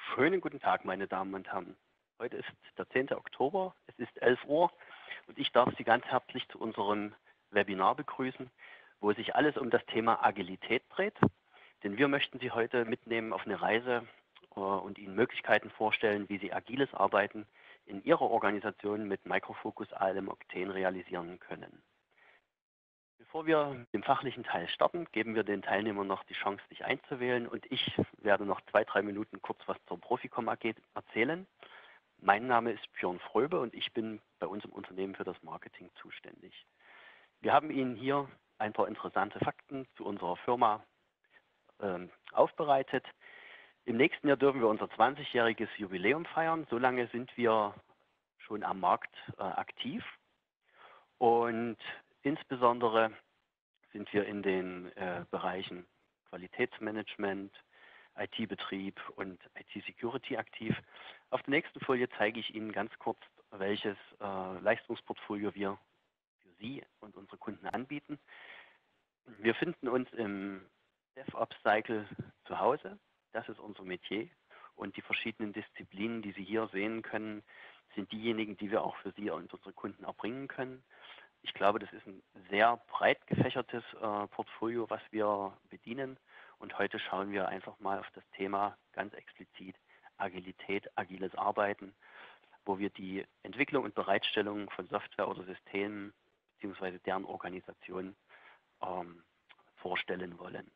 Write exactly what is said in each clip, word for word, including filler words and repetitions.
Schönen guten Tag, meine Damen und Herren. Heute ist der zehnte Oktober, es ist elf Uhr und ich darf Sie ganz herzlich zu unserem Webinar begrüßen, wo sich alles um das Thema Agilität dreht. Denn wir möchten Sie heute mitnehmen auf eine Reise äh, und Ihnen Möglichkeiten vorstellen, wie Sie agiles Arbeiten in Ihrer Organisation mit Micro Focus A L M Octane realisieren können. Bevor wir mit dem fachlichen Teil starten, geben wir den Teilnehmern noch die Chance, sich einzuwählen, und ich werde noch zwei, drei Minuten kurz was zur Proficom A G erzählen. Mein Name ist Björn Fröbe und ich bin bei uns im Unternehmen für das Marketing zuständig. Wir haben Ihnen hier ein paar interessante Fakten zu unserer Firma ähm, aufbereitet. Im nächsten Jahr dürfen wir unser zwanzigjähriges Jubiläum feiern. So lange sind wir schon am Markt äh, aktiv. Und insbesondere sind wir in den äh, Bereichen Qualitätsmanagement, I T-Betrieb und I T-Security aktiv. Auf der nächsten Folie zeige ich Ihnen ganz kurz, welches äh, Leistungsportfolio wir für Sie und unsere Kunden anbieten. Wir finden uns im DevOps-Cycle zu Hause. Das ist unser Metier. Und die verschiedenen Disziplinen, die Sie hier sehen können, sind diejenigen, die wir auch für Sie und unsere Kunden erbringen können. Ich glaube, das ist ein sehr breit gefächertes äh, Portfolio, was wir bedienen. Und heute schauen wir einfach mal auf das Thema ganz explizit Agilität, agiles Arbeiten, wo wir die Entwicklung und Bereitstellung von Software oder Systemen bzw. deren Organisation ähm, vorstellen wollen.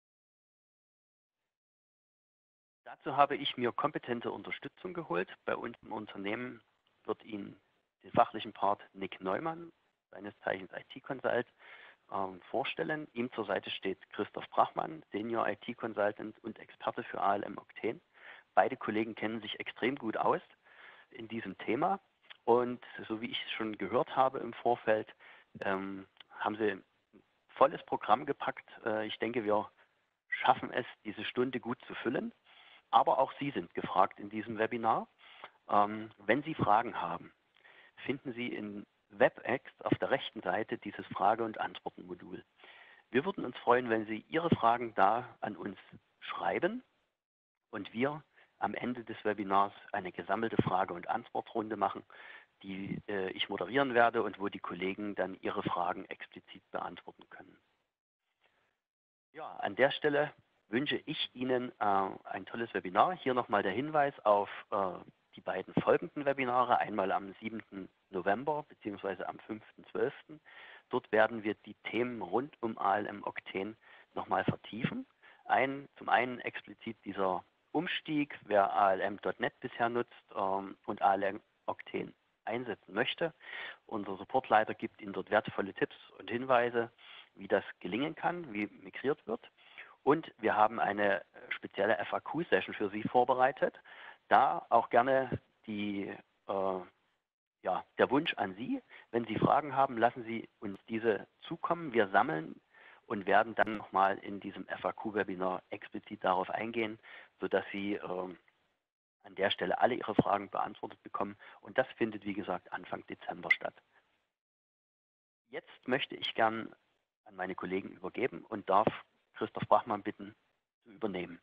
Dazu habe ich mir kompetente Unterstützung geholt. Bei uns im Unternehmen wird Ihnen den fachlichen Part Nick Neumann, seines Zeichens I T-Consult, ähm, vorstellen. Ihm zur Seite steht Christoph Brachmann, Senior I T-Consultant und Experte für A L M Octane. Beide Kollegen kennen sich extrem gut aus in diesem Thema. Und so wie ich es schon gehört habe im Vorfeld, ähm, haben sie ein volles Programm gepackt. Äh, ich denke, wir schaffen es, diese Stunde gut zu füllen. Aber auch Sie sind gefragt in diesem Webinar. Ähm, wenn Sie Fragen haben, finden Sie in WebEx auf der rechten Seite dieses Frage- und Antwortenmodul. Wir würden uns freuen, wenn Sie Ihre Fragen da an uns schreiben und wir am Ende des Webinars eine gesammelte Frage- und Antwortrunde machen, die äh, ich moderieren werde und wo die Kollegen dann ihre Fragen explizit beantworten können. Ja, an der Stelle wünsche ich Ihnen äh, ein tolles Webinar. Hier nochmal der Hinweis auf äh, die beiden folgenden Webinare, einmal am siebten November bzw. am fünften zwölften Dort werden wir die Themen rund um A L M Octane nochmal vertiefen. Ein, zum einen explizit dieser Umstieg, wer A L M Punkt net bisher nutzt ähm, und A L M Octane einsetzen möchte. Unser Supportleiter gibt Ihnen dort wertvolle Tipps und Hinweise, wie das gelingen kann, wie migriert wird. Und wir haben eine spezielle F A Q-Session für Sie vorbereitet. Da auch gerne die, äh, ja, der Wunsch an Sie, wenn Sie Fragen haben, lassen Sie uns diese zukommen. Wir sammeln und werden dann nochmal in diesem F A Q-Webinar explizit darauf eingehen, sodass Sie äh, an der Stelle alle Ihre Fragen beantwortet bekommen. Und das findet, wie gesagt, Anfang Dezember statt. Jetzt möchte ich gern an meine Kollegen übergeben und darf Christoph Brachmann bitten, zu übernehmen.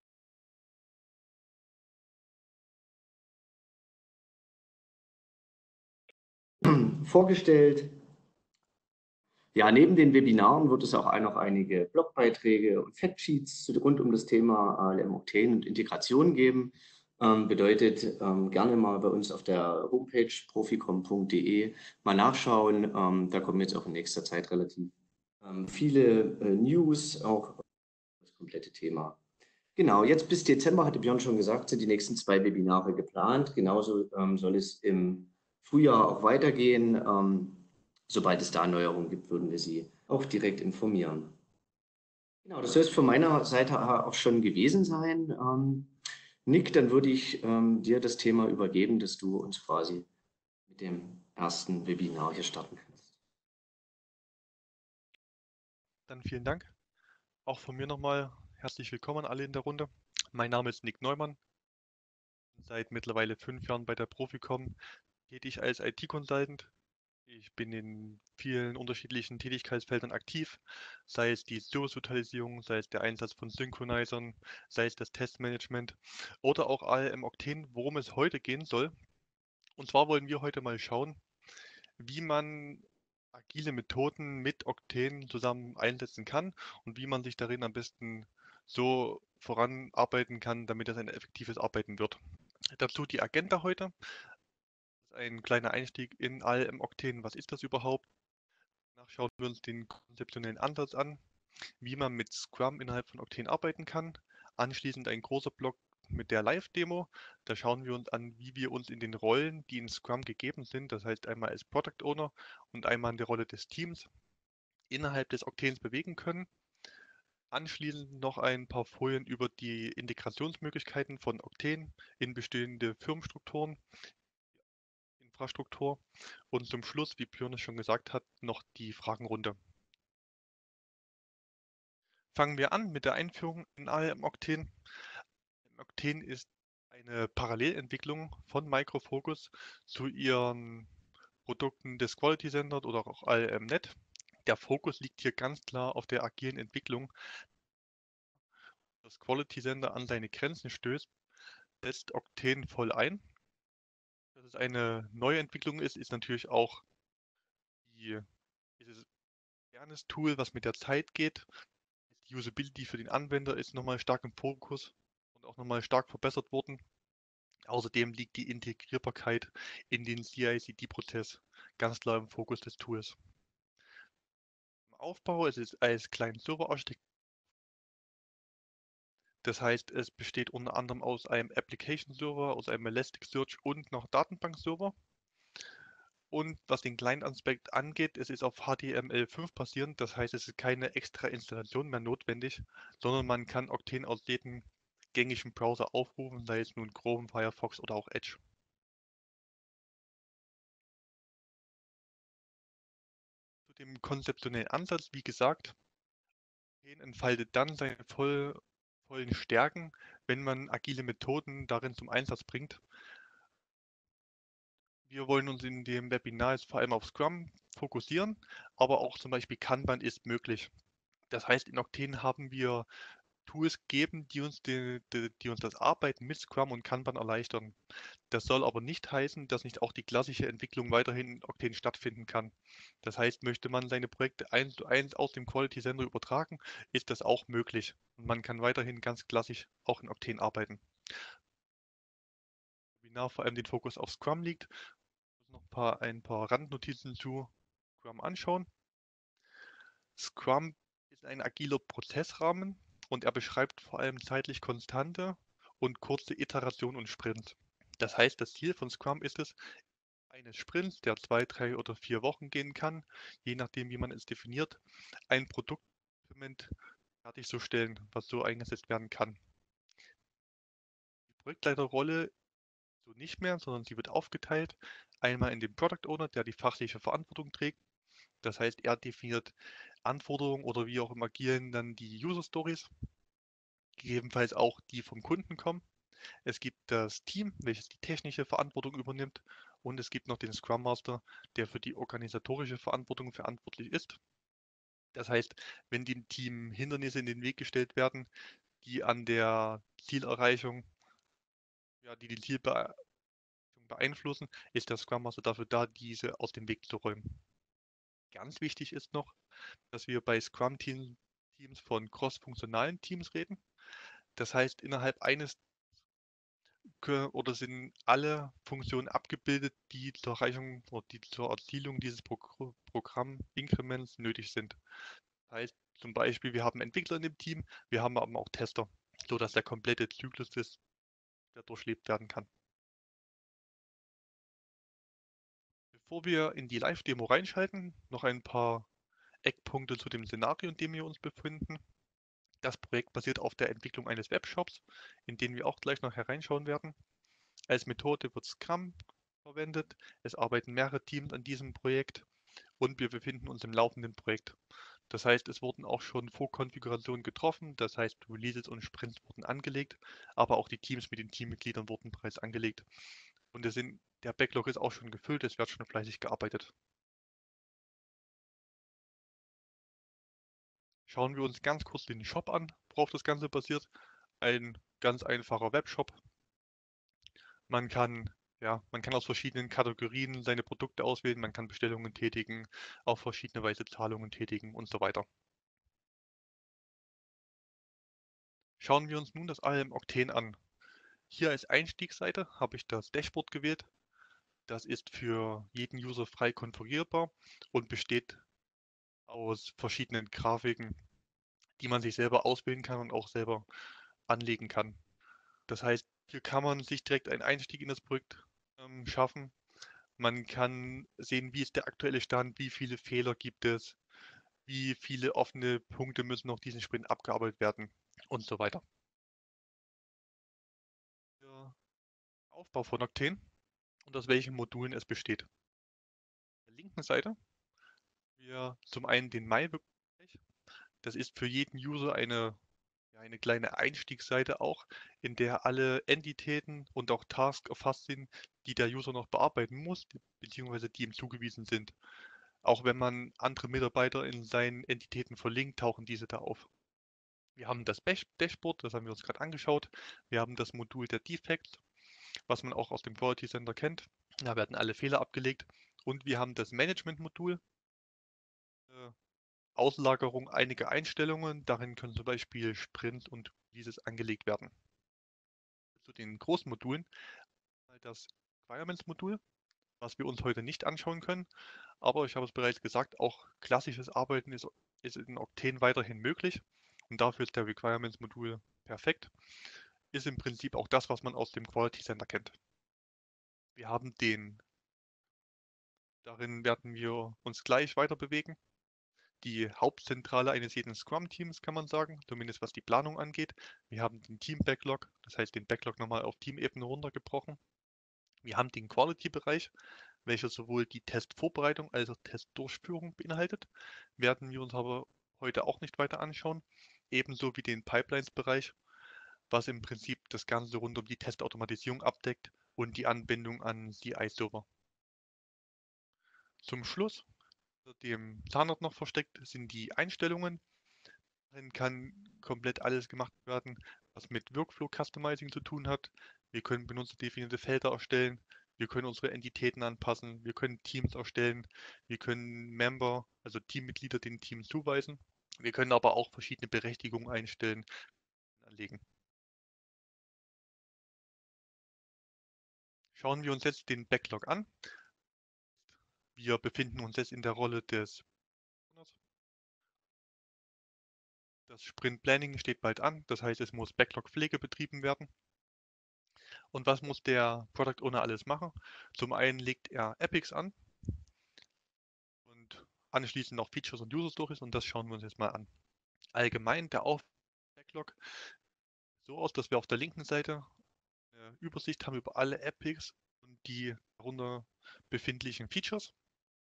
Vorgestellt. Ja, neben den Webinaren wird es auch noch einige Blogbeiträge und Factsheets rund um das Thema A L M Octane und Integration geben. Ähm, bedeutet, ähm, gerne mal bei uns auf der Homepage proficom punkt de mal nachschauen. Ähm, da kommen jetzt auch in nächster Zeit relativ ähm, viele äh, News, auch das komplette Thema. Genau, jetzt bis Dezember, hatte Björn schon gesagt, sind die nächsten zwei Webinare geplant. Genauso ähm, soll es im Frühjahr auch weitergehen. Ähm, sobald es da Neuerungen gibt, würden wir Sie auch direkt informieren. Genau, das soll es von meiner Seite auch schon gewesen sein. Ähm, Nick, dann würde ich ähm, dir das Thema übergeben, dass du uns quasi mit dem ersten Webinar hier starten kannst. Dann vielen Dank. Auch von mir nochmal herzlich willkommen alle in der Runde. Mein Name ist Nick Neumann. Seit mittlerweile fünf Jahren bei der Proficom tätig als I T-Consultant Ich bin in vielen unterschiedlichen Tätigkeitsfeldern aktiv, sei es die Service-Virtualisierung, sei es der Einsatz von Synchronizern, sei es das Testmanagement oder auch A L M Octane, worum es heute gehen soll. Und zwar wollen wir heute mal schauen, wie man agile Methoden mit Octane zusammen einsetzen kann und wie man sich darin am besten so voranarbeiten kann, damit es ein effektives Arbeiten wird. Dazu die Agenda heute. Das ist ein kleiner Einstieg in A L M Octane. Was ist das überhaupt? Danach schauen wir uns den konzeptionellen Ansatz an, wie man mit Scrum innerhalb von Octane arbeiten kann. Anschließend ein großer Block mit der Live-Demo. Da schauen wir uns an, wie wir uns in den Rollen, die in Scrum gegeben sind, das heißt einmal als Product Owner und einmal in der Rolle des Teams, innerhalb des Octanes bewegen können. Anschließend noch ein paar Folien über die Integrationsmöglichkeiten von Octane in bestehende Firmenstrukturen, Infrastruktur und zum Schluss, wie Björn es schon gesagt hat, noch die Fragenrunde. Fangen wir an mit der Einführung in A L M Octane. Octane ist eine Parallelentwicklung von Micro Focus zu ihren Produkten des Quality Center oder auch A L M Net. Der Fokus liegt hier ganz klar auf der agilen Entwicklung. Das Quality Center an seine Grenzen stößt, setzt Octane voll ein. Dass es eine neue Entwicklung ist, ist natürlich auch die, dieses modernes Tool, was mit der Zeit geht. Die Usability für den Anwender ist nochmal stark im Fokus und auch nochmal stark verbessert worden. Außerdem liegt die Integrierbarkeit in den C I C D-Prozess ganz klar im Fokus des Tools. Im Aufbau ist es als Client-Server-Architektur. Das heißt, es besteht unter anderem aus einem Application-Server, aus einem Elasticsearch und noch Datenbank-Server. Und was den Client-Aspekt angeht, es ist auf H T M L fünf basierend, das heißt, es ist keine extra Installation mehr notwendig, sondern man kann Octane aus jedem gängigen Browser aufrufen, sei es nun Chrome, Firefox oder auch Edge. Zu dem konzeptionellen Ansatz, wie gesagt, Octane entfaltet dann seine voll, vollen Stärken, wenn man agile Methoden darin zum Einsatz bringt. Wir wollen uns in dem Webinar jetzt vor allem auf Scrum fokussieren, aber auch zum Beispiel Kanban ist möglich. Das heißt, in Octane haben wir Tools gegeben, die uns, die, die, die uns das Arbeiten mit Scrum und Kanban erleichtern. Das soll aber nicht heißen, dass nicht auch die klassische Entwicklung weiterhin in Octane stattfinden kann. Das heißt, möchte man seine Projekte eins zu eins aus dem Quality Center übertragen, ist das auch möglich. Und man kann weiterhin ganz klassisch auch in Octane arbeiten. Webinar vor allem den Fokus auf Scrum liegt. Ich muss noch ein paar, ein paar Randnotizen zu Scrum anschauen. Scrum ist ein agiler Prozessrahmen und er beschreibt vor allem zeitlich konstante und kurze Iterationen und Sprints. Das heißt, das Ziel von Scrum ist es, eines Sprints, der zwei, drei oder vier Wochen gehen kann, je nachdem, wie man es definiert, ein Produkt fertigzustellen, was so eingesetzt werden kann. Die Projektleiterrolle so nicht mehr, sondern sie wird aufgeteilt. Einmal in den Product Owner, der die fachliche Verantwortung trägt. Das heißt, er definiert Anforderungen oder wie auch im Agilen dann die User Stories, gegebenenfalls auch die vom Kunden kommen. Es gibt das Team, welches die technische Verantwortung übernimmt und es gibt noch den Scrum Master, der für die organisatorische Verantwortung verantwortlich ist. Das heißt, wenn dem Team Hindernisse in den Weg gestellt werden, die an der Zielerreichung, ja, die die Zielbeeinflussung beeinflussen, ist der Scrum Master dafür da, diese aus dem Weg zu räumen. Ganz wichtig ist noch, dass wir bei Scrum-Teams von cross-funktionalen Teams reden. Das heißt, innerhalb eines oder sind alle Funktionen abgebildet, die zur Erreichung oder die zur Erzielung dieses Pro Programm-Inkrements nötig sind. Das heißt zum Beispiel, wir haben Entwickler in dem Team, wir haben aber auch Tester, sodass der komplette Zyklus des, der durchlebt werden kann. Bevor wir in die Live-Demo reinschalten, noch ein paar Eckpunkte zu dem Szenario, in dem wir uns befinden. Das Projekt basiert auf der Entwicklung eines Webshops, in den wir auch gleich noch hereinschauen werden. Als Methode wird Scrum verwendet. Es arbeiten mehrere Teams an diesem Projekt und wir befinden uns im laufenden Projekt. Das heißt, es wurden auch schon Vorkonfigurationen getroffen, das heißt, Releases und Sprints wurden angelegt, aber auch die Teams mit den Teammitgliedern wurden bereits angelegt. Und es sind, der Backlog ist auch schon gefüllt, es wird schon fleißig gearbeitet. Schauen wir uns ganz kurz den Shop an, worauf das Ganze basiert. Ein ganz einfacher Webshop. Man kann, ja, man kann aus verschiedenen Kategorien seine Produkte auswählen, man kann Bestellungen tätigen, auf verschiedene Weise Zahlungen tätigen und so weiter. Schauen wir uns nun das A L M Octane an. Hier als Einstiegsseite habe ich das Dashboard gewählt. Das ist für jeden User frei konfigurierbar und besteht aus verschiedenen Grafiken, die man sich selber auswählen kann und auch selber anlegen kann. Das heißt, hier kann man sich direkt einen Einstieg in das Projekt ähm, schaffen. Man kann sehen, wie ist der aktuelle Stand, wie viele Fehler gibt es, wie viele offene Punkte müssen noch diesen Sprint abgearbeitet werden und so weiter. Der Aufbau von Octane und aus welchen Modulen es besteht. Auf der linken Seite wir zum einen den Mai-Bereich. Das ist für jeden User eine, ja, eine kleine Einstiegsseite auch, in der alle Entitäten und auch Tasks erfasst sind, die der User noch bearbeiten muss, beziehungsweise die ihm zugewiesen sind. Auch wenn man andere Mitarbeiter in seinen Entitäten verlinkt, tauchen diese da auf. Wir haben das Dashboard, das haben wir uns gerade angeschaut. Wir haben das Modul der Defects, was man auch aus dem Quality Center kennt. Da werden alle Fehler abgelegt. Und wir haben das Management-Modul, äh, Auslagerung einiger Einstellungen. Darin können zum Beispiel Sprints und Releases angelegt werden. Zu den großen Modulen das Requirements-Modul, was wir uns heute nicht anschauen können. Aber ich habe es bereits gesagt, auch klassisches Arbeiten ist, ist in Octane weiterhin möglich. Und dafür ist der Requirements-Modul perfekt. Ist im Prinzip auch das, was man aus dem Quality Center kennt. Wir haben den, darin werden wir uns gleich weiter bewegen. Die Hauptzentrale eines jeden Scrum-Teams, kann man sagen, zumindest was die Planung angeht. Wir haben den Team-Backlog, das heißt den Backlog nochmal auf Teamebene runtergebrochen. Wir haben den Quality-Bereich, welcher sowohl die Testvorbereitung als auch Testdurchführung beinhaltet. Werden wir uns aber heute auch nicht weiter anschauen. Ebenso wie den Pipelines-Bereich, was im Prinzip das Ganze rund um die Testautomatisierung abdeckt und die Anbindung an C I-Server. Zum Schluss, dem Zahnrad noch versteckt, sind die Einstellungen. Darin kann komplett alles gemacht werden, was mit Workflow Customizing zu tun hat. Wir können benutzerdefinierte Felder erstellen, wir können unsere Entitäten anpassen, wir können Teams erstellen, wir können Member, also Teammitglieder den Teams zuweisen. Wir können aber auch verschiedene Berechtigungen einstellen, anlegen. Schauen wir uns jetzt den Backlog an. Wir befinden uns jetzt in der Rolle des Das Sprint Planning steht bald an, das heißt, es muss Backlog-Pflege betrieben werden. Und was muss der Product Owner alles machen? Zum einen legt er Epics an und anschließend noch Features und User Stories und das schauen wir uns jetzt mal an. Allgemein der Auf Backlog so aus, dass wir auf der linken Seite eine Übersicht haben über alle Epics und die darunter befindlichen Features,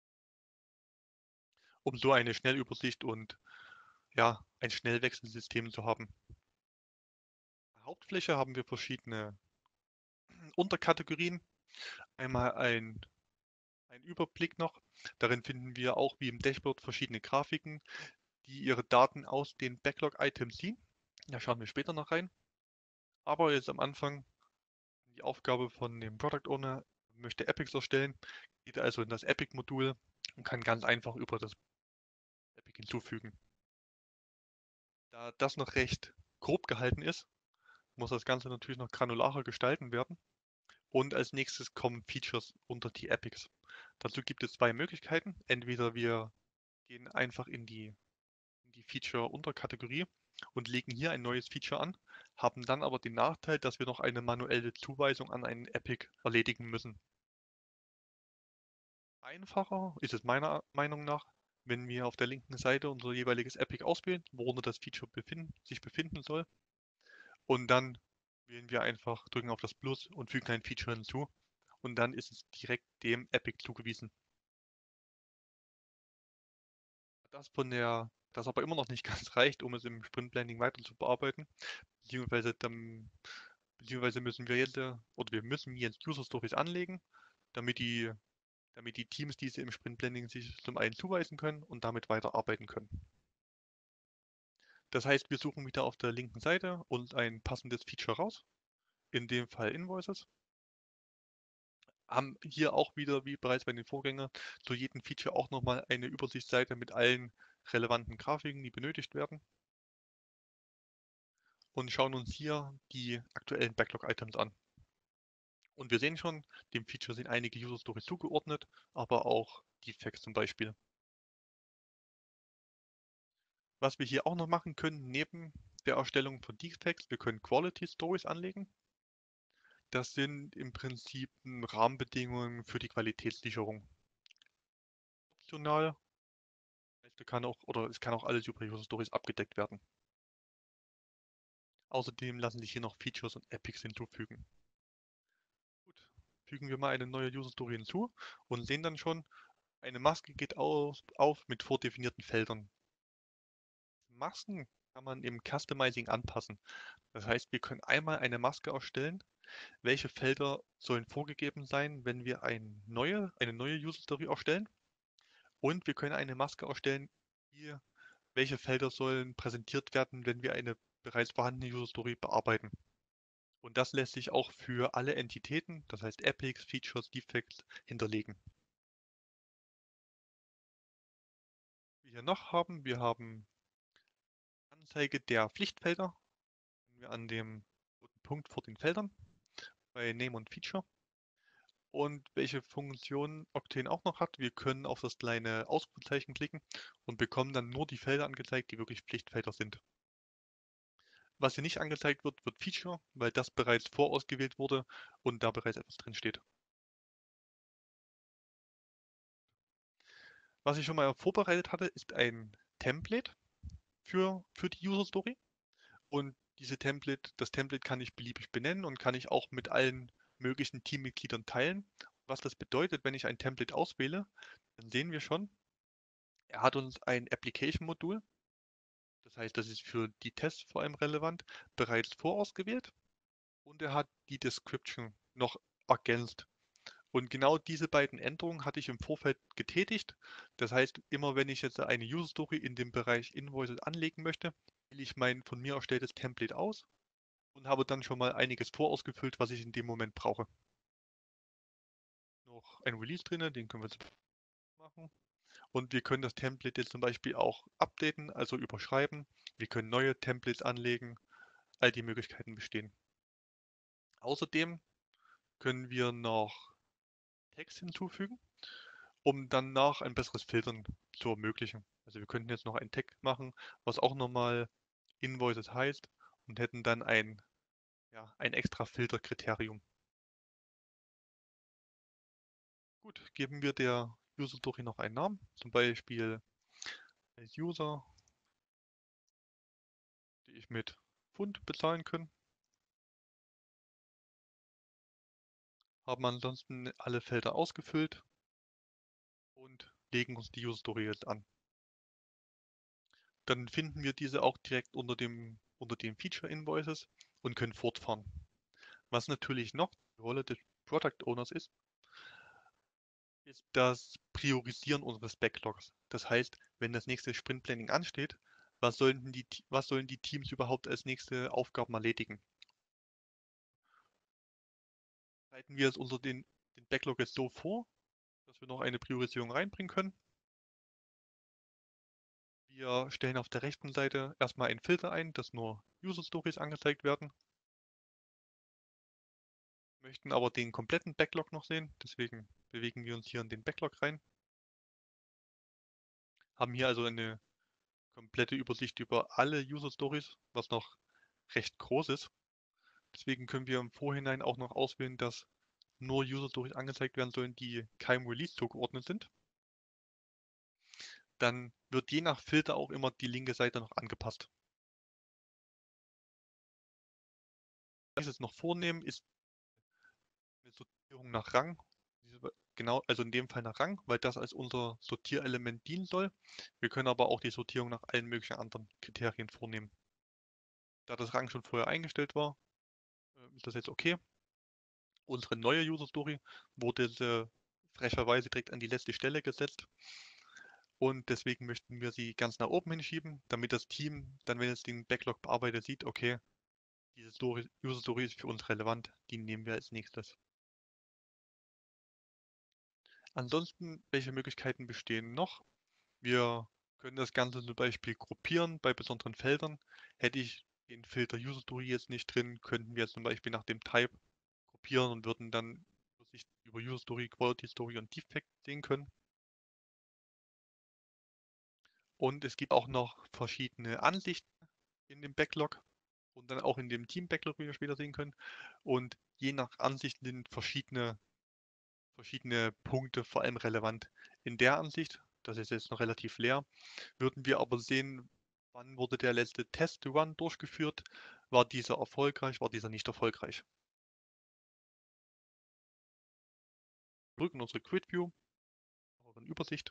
um so eine Schnellübersicht und ja, ein Schnellwechselsystem zu haben. Auf der Hauptfläche haben wir verschiedene Unterkategorien. Einmal ein, ein Überblick noch. Darin finden wir auch wie im Dashboard verschiedene Grafiken, die ihre Daten aus den Backlog-Items ziehen. Da schauen wir später noch rein. Aber jetzt am Anfang die Aufgabe von dem Product Owner möchte Epics erstellen, geht also in das Epic-Modul und kann ganz einfach über das Epic hinzufügen. Da das noch recht grob gehalten ist, muss das Ganze natürlich noch granularer gestalten werden. Und als nächstes kommen Features unter die Epics. Dazu gibt es zwei Möglichkeiten. Entweder wir gehen einfach in die, in die Feature-Unterkategorie und legen hier ein neues Feature an, haben dann aber den Nachteil, dass wir noch eine manuelle Zuweisung an einen Epic erledigen müssen. Einfacher ist es meiner Meinung nach, wenn wir auf der linken Seite unser jeweiliges Epic auswählen, worunter das Feature befinden, sich befinden soll. Und dann wählen wir einfach, drücken auf das Plus und fügen ein Feature hinzu. Und dann ist es direkt dem Epic zugewiesen. Das von der, das aber immer noch nicht ganz reicht, um es im Sprint Planning weiter zu bearbeiten. Beziehungsweise, dann, beziehungsweise müssen wir jetzt, oder wir müssen jetzt User Stories anlegen, damit die, damit die Teams diese im Sprint Planning sich zum einen zuweisen können und damit weiter arbeiten können. Das heißt, wir suchen wieder auf der linken Seite uns ein passendes Feature raus, in dem Fall Invoices. Haben hier auch wieder, wie bereits bei den Vorgängern, zu jedem Feature auch nochmal eine Übersichtsseite mit allen relevanten Grafiken, die benötigt werden. Und schauen uns hier die aktuellen Backlog-Items an. Und wir sehen schon, dem Feature sind einige User Stories zugeordnet, aber auch Defects zum Beispiel. Was wir hier auch noch machen können, neben der Erstellung von Defects, wir können Quality Stories anlegen. Das sind im Prinzip Rahmenbedingungen für die Qualitätssicherung. Optional, es kann auch, oder es kann auch alles über User Stories abgedeckt werden. Außerdem lassen sich hier noch Features und Epics hinzufügen. Gut, fügen wir mal eine neue User Story hinzu und sehen dann schon, eine Maske geht auf, auf mit vordefinierten Feldern. Masken kann man im Customizing anpassen. Das heißt, wir können einmal eine Maske erstellen. Welche Felder sollen vorgegeben sein, wenn wir eine neue, eine neue User Story erstellen? Und wir können eine Maske erstellen, die, welche Felder sollen präsentiert werden, wenn wir eine bereits vorhandene User Story bearbeiten. Und das lässt sich auch für alle Entitäten, das heißt Epics, Features, Defects, hinterlegen. Was wir hier noch haben, wir haben Anzeige der Pflichtfelder. Wir an dem roten Punkt vor den Feldern bei Name und Feature. Und welche Funktion Octane auch noch hat, wir können auf das kleine Ausrufezeichen klicken und bekommen dann nur die Felder angezeigt, die wirklich Pflichtfelder sind. Was hier nicht angezeigt wird, wird Feature, weil das bereits vorausgewählt wurde und da bereits etwas drin steht. Was ich schon mal vorbereitet hatte, ist ein Template für, für die User Story. Und diese Template, das Template kann ich beliebig benennen und kann ich auch mit allen möglichen Teammitgliedern teilen. Was das bedeutet, wenn ich ein Template auswähle, dann sehen wir schon, er hat uns ein Application-Modul, das heißt, das ist für die Tests vor allem relevant, bereits vorausgewählt und er hat die Description noch ergänzt. Und genau diese beiden Änderungen hatte ich im Vorfeld getätigt. Das heißt, immer wenn ich jetzt eine User Story in dem Bereich Invoices anlegen möchte, wähle ich mein von mir erstelltes Template aus und habe dann schon mal einiges vorausgefüllt, was ich in dem Moment brauche. Noch ein Release drin, den können wir jetzt machen. Und wir können das Template jetzt zum Beispiel auch updaten, also überschreiben. Wir können neue Templates anlegen. All die Möglichkeiten bestehen. Außerdem können wir noch Text hinzufügen, um danach ein besseres Filtern zu ermöglichen. Also wir könnten jetzt noch ein Tag machen, was auch nochmal Invoices heißt und hätten dann ein, ja, ein extra Filterkriterium. Gut, geben wir der User Story noch einen Namen, zum Beispiel als User, die ich mit Pfund bezahlen kann. Haben ansonsten alle Felder ausgefüllt und legen uns die User Story jetzt an. Dann finden wir diese auch direkt unter dem, unter den Feature Invoices und können fortfahren. Was natürlich noch die Rolle des Product Owners ist, ist das Priorisieren unseres Backlogs. Das heißt, wenn das nächste Sprint Planning ansteht, was sollen die, was sollen die Teams überhaupt als nächste Aufgaben erledigen? Bereiten wir es unter den, den Backlog jetzt so vor, dass wir noch eine Priorisierung reinbringen können. Wir stellen auf der rechten Seite erstmal einen Filter ein, dass nur User Stories angezeigt werden. Möchten aber den kompletten Backlog noch sehen, deswegen bewegen wir uns hier in den Backlog rein. Haben hier also eine komplette Übersicht über alle User Stories, was noch recht groß ist. Deswegen können wir im Vorhinein auch noch auswählen, dass nur User Stories angezeigt werden sollen, die keinem Release zugeordnet sind. Dann wird je nach Filter auch immer die linke Seite noch angepasst. Was wir jetzt noch vornehmen, ist eine Sortierung nach Rang. Genau, also in dem Fall nach Rang, weil das als unser Sortierelement dienen soll. Wir können aber auch die Sortierung nach allen möglichen anderen Kriterien vornehmen. Da das Rang schon vorher eingestellt war, ist das jetzt okay. Unsere neue User Story wurde frecherweise direkt an die letzte Stelle gesetzt. Und deswegen möchten wir sie ganz nach oben hinschieben, damit das Team dann, wenn es den Backlog bearbeitet, sieht, okay, diese Story, User Story ist für uns relevant, die nehmen wir als nächstes. Ansonsten, welche Möglichkeiten bestehen noch? Wir können das Ganze zum Beispiel gruppieren bei besonderen Feldern. Hätte ich den Filter User Story jetzt nicht drin, könnten wir zum Beispiel nach dem Type gruppieren und würden dann Übersicht über User Story, Quality Story und Defect sehen können. Und es gibt auch noch verschiedene Ansichten in dem Backlog und dann auch in dem Team-Backlog, wie wir später sehen können. Und je nach Ansicht sind verschiedene, verschiedene Punkte vor allem relevant. In der Ansicht, das ist jetzt noch relativ leer, würden wir aber sehen, wann wurde der letzte Test-Run durchgeführt, war dieser erfolgreich, war dieser nicht erfolgreich. Zurück in unsere Grid View, eure Übersicht.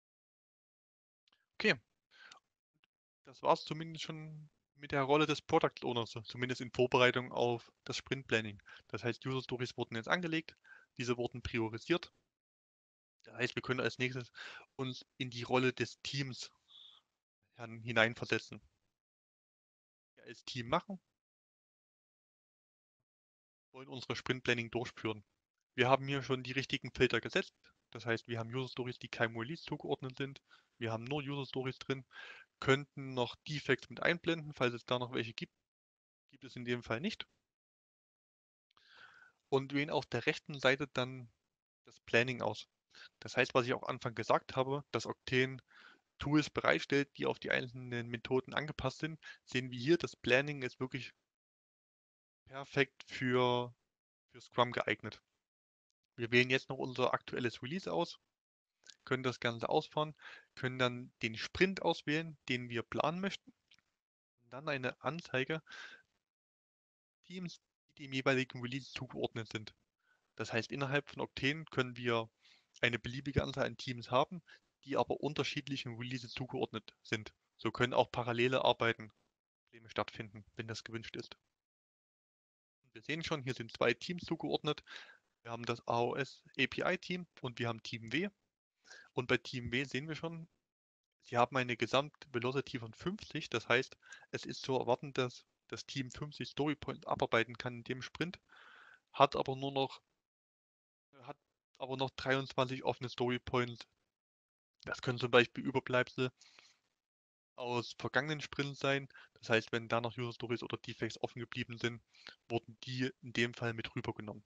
Okay, das war es zumindest schon mit der Rolle des Product Owners, zumindest in Vorbereitung auf das Sprint Planning. Das heißt, User Stories wurden jetzt angelegt, diese wurden priorisiert. Das heißt, wir können als nächstes uns in die Rolle des Teams hineinversetzen. Wir als Team machen, wollen unsere Sprint Planning durchführen. Wir haben hier schon die richtigen Filter gesetzt. Das heißt, wir haben User Stories, die keinem Release zugeordnet sind. Wir haben nur User Stories drin, könnten noch Defects mit einblenden, falls es da noch welche gibt. Gibt es in dem Fall nicht. Und wählen auf der rechten Seite dann das Planning aus. Das heißt, was ich auch Anfang gesagt habe, dass Octane Tools bereitstellt, die auf die einzelnen Methoden angepasst sind, sehen wir hier, das Planning ist wirklich perfekt für, für Scrum geeignet. Wir wählen jetzt noch unser aktuelles Release aus, können das Ganze ausfahren, können dann den Sprint auswählen, den wir planen möchten. Und dann eine Anzeige Teams, die dem jeweiligen Release zugeordnet sind. Das heißt, innerhalb von Octane können wir eine beliebige Anzahl an Teams haben, die aber unterschiedlichen Releases zugeordnet sind. So können auch parallele Arbeiten Probleme stattfinden, wenn das gewünscht ist. Und wir sehen schon, hier sind zwei Teams zugeordnet. Wir haben das A O S A P I-Team und wir haben Team W. Und bei Team W sehen wir schon, sie haben eine Gesamt-Velocity von fünfzig. Das heißt, es ist zu erwarten, dass das Team fünfzig Story Points abarbeiten kann in dem Sprint, hat aber nur noch, hat aber noch dreiundzwanzig offene Story Points. Das können zum Beispiel Überbleibsel aus vergangenen Sprints sein. Das heißt, wenn da noch User Stories oder Defects offen geblieben sind, wurden die in dem Fall mit rübergenommen.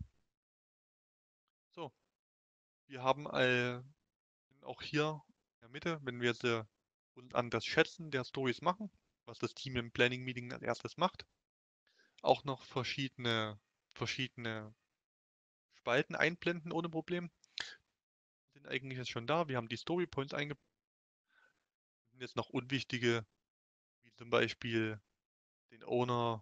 So, wir haben äh, auch hier in der Mitte, wenn wir sie an das Schätzen der Stories machen, was das Team im Planning Meeting als erstes macht, auch noch verschiedene, verschiedene Spalten einblenden ohne Problem. Sind eigentlich jetzt schon da. Wir haben die Story Points eingeblenden. Jetzt noch unwichtige, wie zum Beispiel den Owner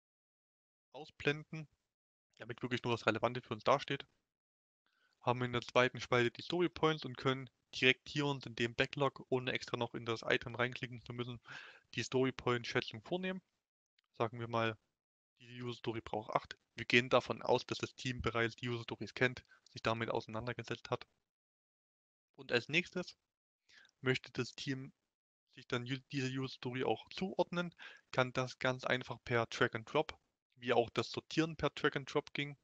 ausblenden, damit wirklich nur das Relevante für uns dasteht. Haben in der zweiten Spalte die Story Points und können direkt hier uns in dem Backlog, ohne extra noch in das Item reinklicken zu müssen, die Story Point Schätzung vornehmen. Sagen wir mal, die User Story braucht acht. Wir gehen davon aus, dass das Team bereits die User Stories kennt, sich damit auseinandergesetzt hat. Und als nächstes möchte das Team sich dann diese User Story auch zuordnen, kann das ganz einfach per Drag and Drop, wie auch das Sortieren per Drag and Drop ging,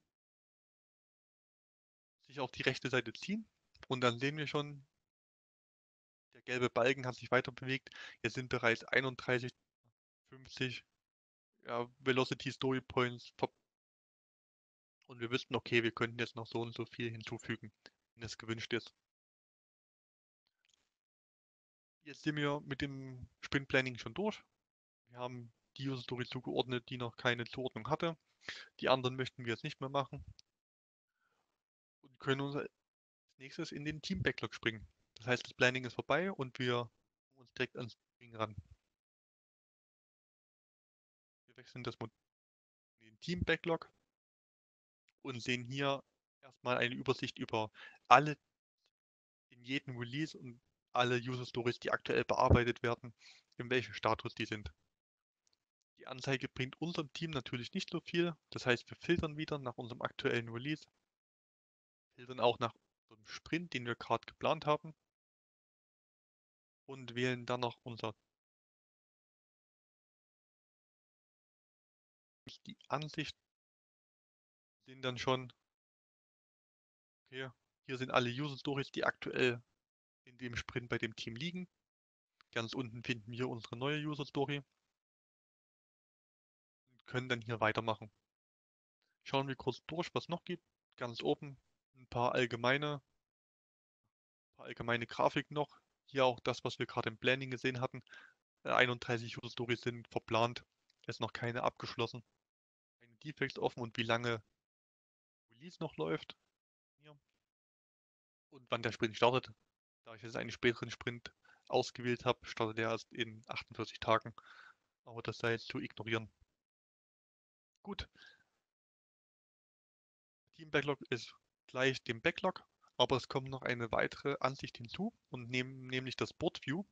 sich auf die rechte Seite ziehen. Und dann sehen wir schon, der gelbe Balken hat sich weiter bewegt. Jetzt sind bereits einunddreißig, fünfzig ja, Velocity Story Points und wir wüssten, okay, wir könnten jetzt noch so und so viel hinzufügen, wenn es gewünscht ist. Jetzt sind wir mit dem Sprint Planning schon durch. Wir haben die User Story zugeordnet, die noch keine Zuordnung hatte. Die anderen möchten wir jetzt nicht mehr machen und können uns als nächstes in den Team Backlog springen. Das heißt, das Planning ist vorbei und wir uns direkt ans Ding ran. Wir wechseln das Modell in den Team Backlog und sehen hier erstmal eine Übersicht über alle in jedem Release und alle User Stories, die aktuell bearbeitet werden, in welchem Status die sind. Die Anzeige bringt unserem Team natürlich nicht so viel. Das heißt, wir filtern wieder nach unserem aktuellen Release, filtern auch nach unserem Sprint, den wir gerade geplant haben. und wählen dann noch unser die Ansicht, sehen dann schon, okay, hier sind alle User Stories, die aktuell in dem Sprint bei dem Team liegen. Ganz unten finden wir unsere neue User Story und können dann hier weitermachen. Schauen wir kurz durch, was noch gibt. Ganz oben ein paar allgemeine, ein paar allgemeine Grafiken noch. Hier auch das, was wir gerade im Planning gesehen hatten. einunddreißig User Stories sind verplant. Es ist noch keine abgeschlossen. Keine Defects offen und wie lange Release noch läuft. Hier. Und wann der Sprint startet. Da ich jetzt einen späteren Sprint ausgewählt habe, startet er erst in achtundvierzig Tagen. Aber das sei jetzt zu ignorieren. Gut. Team Backlog ist gleich dem Backlog, aber es kommt noch eine weitere Ansicht hinzu und nehmen nämlich das Board View.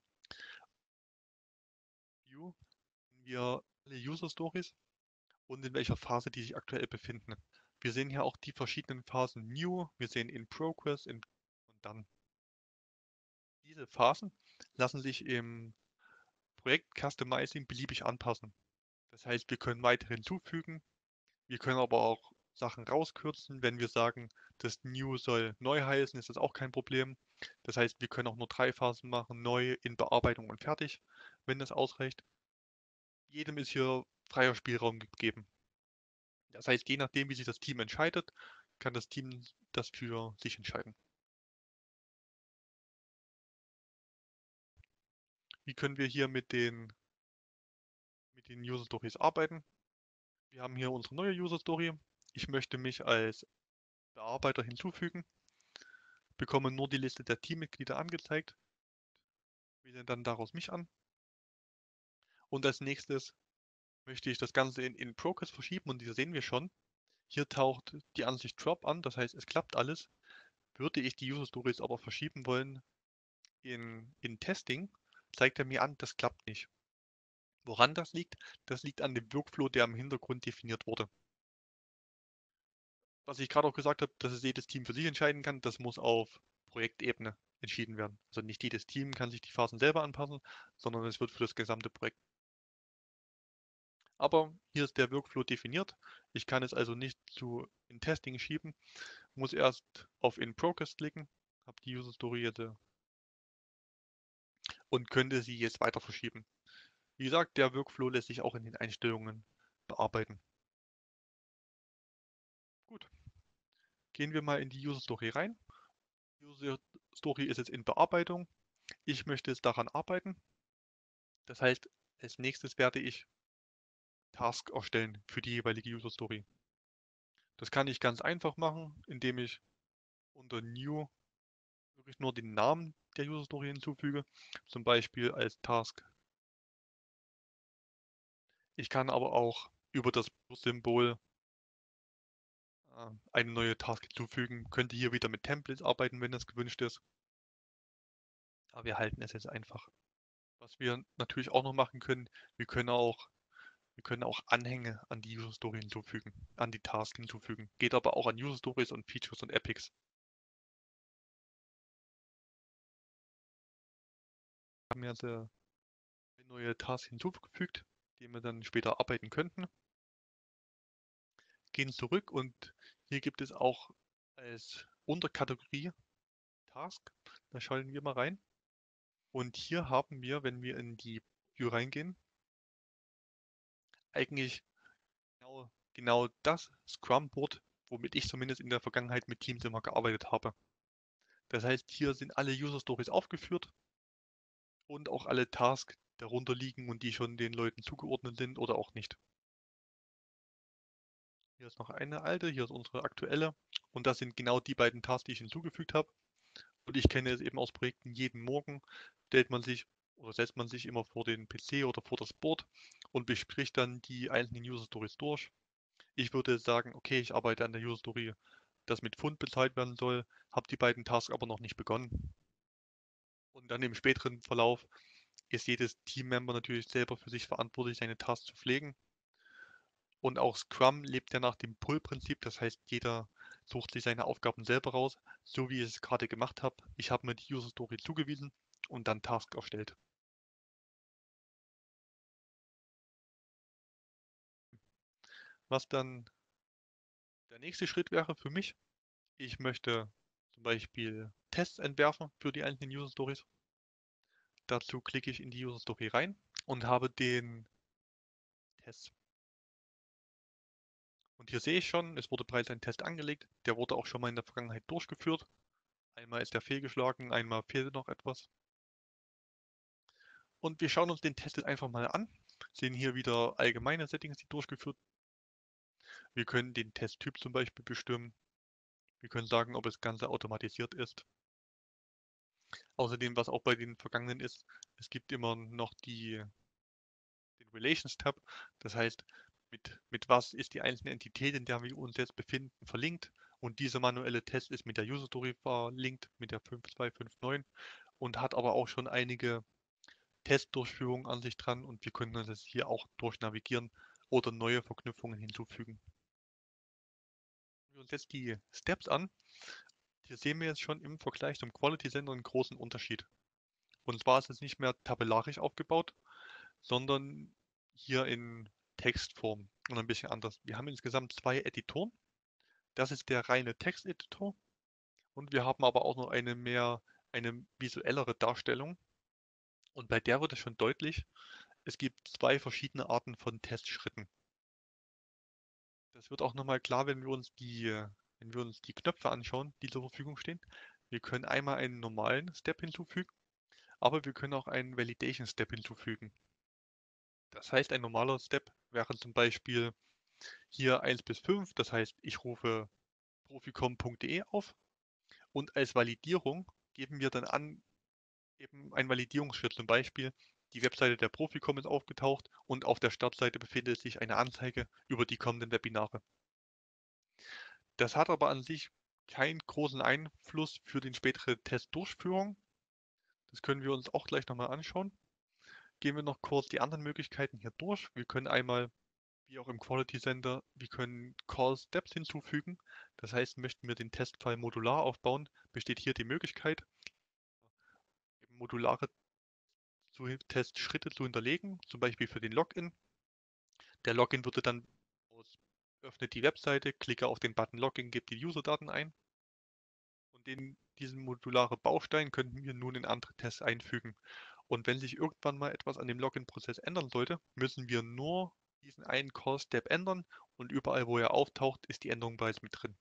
View wir alle User Stories und in welcher Phase die sich aktuell befinden. Wir sehen hier auch die verschiedenen Phasen New, wir sehen in Progress in, und dann. Diese Phasen lassen sich im Projekt Customizing beliebig anpassen. Das heißt, wir können weitere hinzufügen, wir können aber auch Sachen rauskürzen. Wenn wir sagen, das New soll neu heißen, ist das auch kein Problem. Das heißt, wir können auch nur drei Phasen machen, neu, in Bearbeitung und fertig, wenn das ausreicht. Jedem ist hier freier Spielraum gegeben. Das heißt, je nachdem, wie sich das Team entscheidet, kann das Team das für sich entscheiden. Wie können wir hier mit den, mit den User Stories arbeiten? Wir haben hier unsere neue User Story. Ich möchte mich als Bearbeiter hinzufügen, bekomme nur die Liste der Teammitglieder angezeigt, wähle dann daraus mich an. Und als nächstes möchte ich das Ganze in, in Progress verschieben und hier sehen wir schon, hier taucht die Ansicht Drop an, das heißt es klappt alles. Würde ich die User Stories aber verschieben wollen in, in Testing, zeigt er mir an, das klappt nicht. Woran das liegt? Das liegt an dem Workflow, der im Hintergrund definiert wurde. Was ich gerade auch gesagt habe, dass es jedes Team für sich entscheiden kann, das muss auf Projektebene entschieden werden. Also nicht jedes Team kann sich die Phasen selber anpassen, sondern es wird für das gesamte Projekt. Aber hier ist der Workflow definiert. Ich kann es also nicht zu in Testing schieben, muss erst auf In Progress klicken, habe die User Story jetzt und könnte sie jetzt weiter verschieben. Wie gesagt, der Workflow lässt sich auch in den Einstellungen bearbeiten. Gut, gehen wir mal in die User Story rein. Die User Story ist jetzt in Bearbeitung. Ich möchte jetzt daran arbeiten. Das heißt, als nächstes werde ich Task erstellen für die jeweilige User Story. Das kann ich ganz einfach machen, indem ich unter New wirklich nur den Namen der User Story hinzufüge, zum Beispiel als Task. Ich kann aber auch über das Symbol äh, eine neue Task hinzufügen, könnte hier wieder mit Templates arbeiten, wenn das gewünscht ist. Aber wir halten es jetzt einfach. Was wir natürlich auch noch machen können, wir können auch, wir können auch Anhänge an die User Story hinzufügen, an die Task hinzufügen. Geht aber auch an User Stories und Features und Epics. Wir haben jetzt eine neue Task hinzugefügt, die wir dann später arbeiten könnten. Gehen zurück und hier gibt es auch als Unterkategorie Task. Da schalten wir mal rein. Und hier haben wir, wenn wir in die View reingehen, eigentlich genau, genau das Scrum-Board, womit ich zumindest in der Vergangenheit mit Teams immer gearbeitet habe. Das heißt, hier sind alle User Stories aufgeführt und auch alle Tasks darunter liegen und die schon den Leuten zugeordnet sind oder auch nicht. Hier ist noch eine alte, hier ist unsere aktuelle und das sind genau die beiden Tasks, die ich hinzugefügt habe. Und ich kenne es eben aus Projekten, jeden Morgen stellt man sich oder setzt man sich immer vor den P C oder vor das Board und bespricht dann die einzelnen User Stories durch. Ich würde sagen, okay, ich arbeite an der User Story, das mit Pfund bezahlt werden soll, habe die beiden Tasks aber noch nicht begonnen. Und dann im späteren Verlauf ist jedes Teammember natürlich selber für sich verantwortlich, seine Tasks zu pflegen. Und auch Scrum lebt ja nach dem Pull-Prinzip, das heißt, jeder sucht sich seine Aufgaben selber raus, so wie ich es gerade gemacht habe. Ich habe mir die User Story zugewiesen und dann Task erstellt. Was dann der nächste Schritt wäre für mich, ich möchte zum Beispiel Tests entwerfen für die einzelnen User Stories. Dazu klicke ich in die User Story rein und habe den Test. Und hier sehe ich schon, es wurde bereits ein Test angelegt. Der wurde auch schon mal in der Vergangenheit durchgeführt. Einmal ist er fehlgeschlagen, einmal fehlt noch etwas. Und wir schauen uns den Test jetzt einfach mal an. Sehen hier wieder allgemeine Settings, die durchgeführt. Wir können den Testtyp zum Beispiel bestimmen. Wir können sagen, ob das Ganze automatisiert ist. Außerdem, was auch bei den vergangenen ist, es gibt immer noch die, den Relations-Tab. Das heißt, mit, mit was ist die einzelne Entität, in der wir uns jetzt befinden, verlinkt. Und dieser manuelle Test ist mit der User Story verlinkt, mit der fünf zwei fünf neun und hat aber auch schon einige Testdurchführungen an sich dran und wir können uns das hier auch durchnavigieren oder neue Verknüpfungen hinzufügen. Schauen wir uns jetzt die Steps an. Hier sehen wir jetzt schon im Vergleich zum Quality Center einen großen Unterschied. Und zwar ist es nicht mehr tabellarisch aufgebaut, sondern hier in Textform und ein bisschen anders. Wir haben insgesamt zwei Editoren. Das ist der reine Texteditor und wir haben aber auch noch eine mehr, eine visuellere Darstellung. Und bei der wird es schon deutlich, es gibt zwei verschiedene Arten von Testschritten. Das wird auch nochmal klar, wenn wir uns die, wenn wir uns die Knöpfe anschauen, die zur Verfügung stehen. Wir können einmal einen normalen Step hinzufügen, aber wir können auch einen Validation Step hinzufügen. Das heißt, ein normaler Step wäre zum Beispiel hier eins bis fünf, das heißt, ich rufe proficom punkt de auf und als Validierung geben wir dann an, eben einen Validierungsschritt, zum Beispiel die Webseite der Proficom ist aufgetaucht und auf der Startseite befindet sich eine Anzeige über die kommenden Webinare. Das hat aber an sich keinen großen Einfluss für die spätere Testdurchführung. Das können wir uns auch gleich nochmal anschauen. Gehen wir noch kurz die anderen Möglichkeiten hier durch. Wir können einmal, wie auch im Quality Center, wir können Call Steps hinzufügen. Das heißt, möchten wir den Testfall modular aufbauen, besteht hier die Möglichkeit, modulare Testschritte zu hinterlegen, zum Beispiel für den Login. Der Login würde dann aus, öffnet die Webseite, klicke auf den Button Login, gebe die Userdaten ein. Und den, diesen modulare Baustein könnten wir nun in andere Tests einfügen. Und wenn sich irgendwann mal etwas an dem Login-Prozess ändern sollte, müssen wir nur diesen einen Call-Step ändern und überall, wo er auftaucht, ist die Änderung bereits mit drin.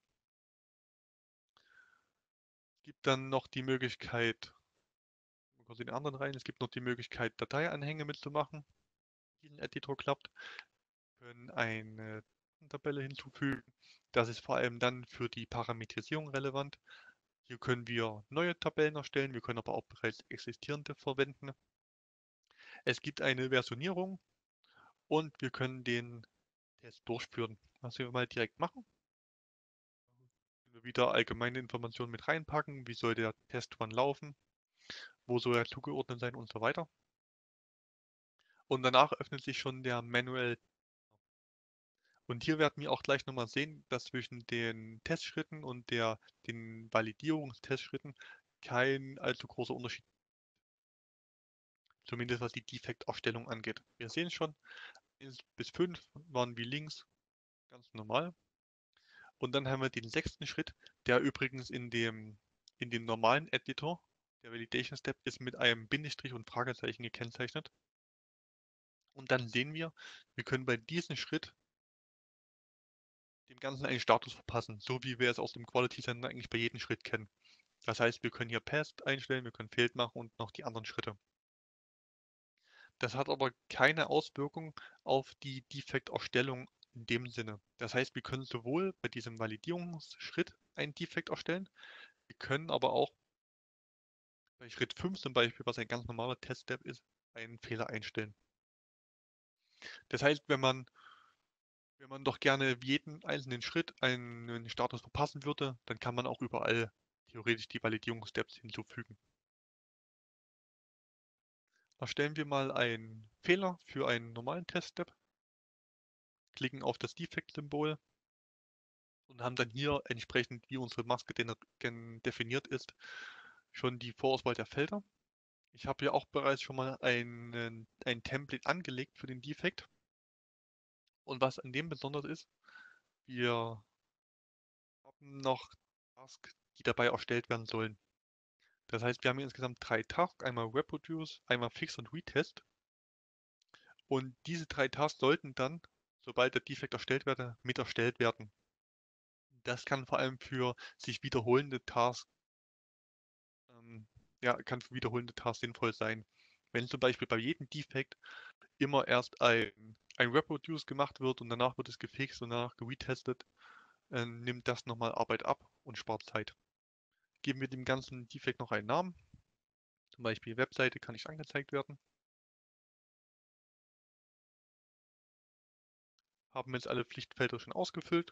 Es gibt dann noch die Möglichkeit, kurz in den anderen rein, es gibt noch die Möglichkeit, Dateianhänge mitzumachen. Diesen Editor klappt. Wir können eine Tabelle hinzufügen. Das ist vor allem dann für die Parametrisierung relevant. Hier können wir neue Tabellen erstellen, wir können aber auch bereits existierende verwenden. Es gibt eine Versionierung und wir können den Test durchführen. Was wir mal direkt machen, wir wieder allgemeine Informationen mit reinpacken, wie soll der Test wann laufen, wo soll er zugeordnet sein und so weiter. Und danach öffnet sich schon der Manual. Und hier werden wir auch gleich nochmal sehen, dass zwischen den Testschritten und der, den Validierungstestschritten kein allzu großer Unterschied, zumindest was die Defektausstellung angeht. Wir sehen schon, eins bis fünf waren wie links ganz normal. Und dann haben wir den sechsten Schritt, der übrigens in dem, in dem normalen Editor, der Validation Step, ist mit einem Bindestrich und Fragezeichen gekennzeichnet. Und dann sehen wir, wir können bei diesem Schritt dem Ganzen einen Status verpassen, so wie wir es aus dem Quality Center eigentlich bei jedem Schritt kennen. Das heißt, wir können hier Passed einstellen, wir können Failed machen und noch die anderen Schritte. Das hat aber keine Auswirkung auf die Defekterstellung in dem Sinne. Das heißt, wir können sowohl bei diesem Validierungsschritt einen Defekt erstellen, wir können aber auch bei Schritt fünf zum Beispiel, was ein ganz normaler Test-Step ist, einen Fehler einstellen. Das heißt, wenn man, wenn man doch gerne jeden einzelnen Schritt einen Status verpassen würde, dann kann man auch überall theoretisch die Validierungssteps hinzufügen. Erstellen wir mal einen Fehler für einen normalen Test-Step, klicken auf das Defekt-Symbol und haben dann hier entsprechend, wie unsere Maske definiert ist, schon die Vorauswahl der Felder. Ich habe ja auch bereits schon mal einen, ein Template angelegt für den Defekt. Und was an dem besonders ist, wir haben noch Tasks, die dabei erstellt werden sollen. Das heißt, wir haben hier insgesamt drei Tasks, einmal Reproduce, einmal Fix und Retest. Und diese drei Tasks sollten dann, sobald der Defekt erstellt werde, mit erstellt werden. Das kann vor allem für sich wiederholende Tasks, ähm, ja, kann für wiederholende Tasks sinnvoll sein. Wenn zum Beispiel bei jedem Defekt immer erst ein, ein Reproduce gemacht wird und danach wird es gefixt und danach geretestet, äh, nimmt das nochmal Arbeit ab und spart Zeit. Geben wir dem ganzen Defekt noch einen Namen. Zum Beispiel Webseite kann nicht angezeigt werden. Haben jetzt alle Pflichtfelder schon ausgefüllt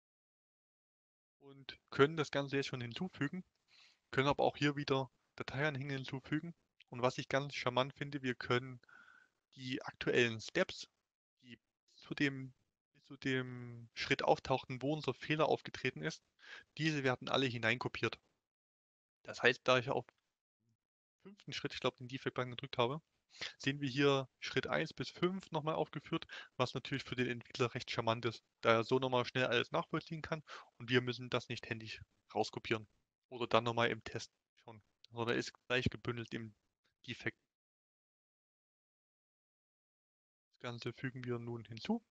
und können das Ganze jetzt schon hinzufügen, können aber auch hier wieder Dateianhänge hinzufügen. Und was ich ganz charmant finde, wir können die aktuellen Steps, die zu dem, zu dem Schritt auftauchten, wo unser Fehler aufgetreten ist, diese werden alle hineinkopiert. Das heißt, da ich auf den fünften Schritt, ich glaube, den Defect-Button gedrückt habe, sehen wir hier Schritt eins bis fünf nochmal aufgeführt, was natürlich für den Entwickler recht charmant ist, da er so nochmal schnell alles nachvollziehen kann und wir müssen das nicht händisch rauskopieren oder dann nochmal im Test schauen, sondern ist gleich gebündelt im Defekt. Das Ganze fügen wir nun hinzu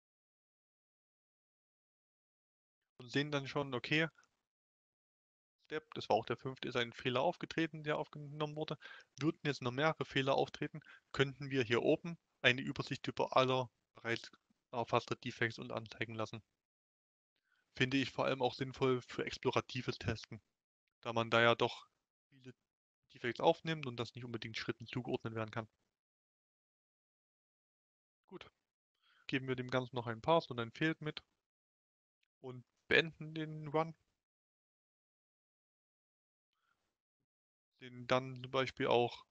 und sehen dann schon, okay, Step, das war auch der fünfte, ist ein Fehler aufgetreten, der aufgenommen wurde. Würden jetzt noch mehrere Fehler auftreten, könnten wir hier oben eine Übersicht über aller bereits erfasster Defects und anzeigen lassen. Finde ich vor allem auch sinnvoll für exploratives Testen, da man da ja doch viele Defects aufnimmt und das nicht unbedingt Schritten zugeordnet werden kann. Gut, geben wir dem Ganzen noch einen Pass und ein Fehlt mit und beenden den Run. Den dann zum Beispiel auch,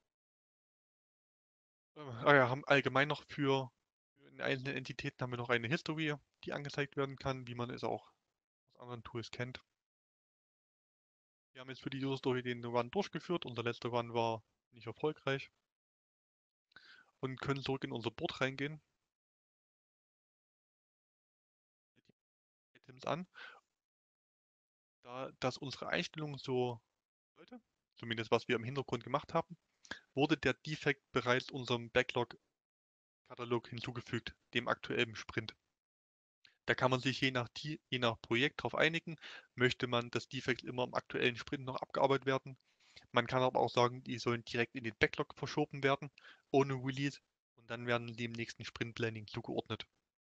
äh, ah ja, haben allgemein noch für in einzelnen Entitäten haben wir noch eine History, die angezeigt werden kann, wie man es auch aus anderen Tools kennt. Wir haben jetzt für die User Story den Run durchgeführt. Unser letzter Run war nicht erfolgreich und können zurück in unser Board reingehen. Items an. Da das unsere Einstellung so sollte, zumindest was wir im Hintergrund gemacht haben, wurde der Defekt bereits unserem Backlog-Katalog hinzugefügt, dem aktuellen Sprint. Da kann man sich je nach, je nach Projekt darauf einigen, möchte man, dass Defects immer im aktuellen Sprint noch abgearbeitet werden. Man kann aber auch sagen, die sollen direkt in den Backlog verschoben werden, ohne Release, und dann werden die im nächsten Sprint-Planning zugeordnet.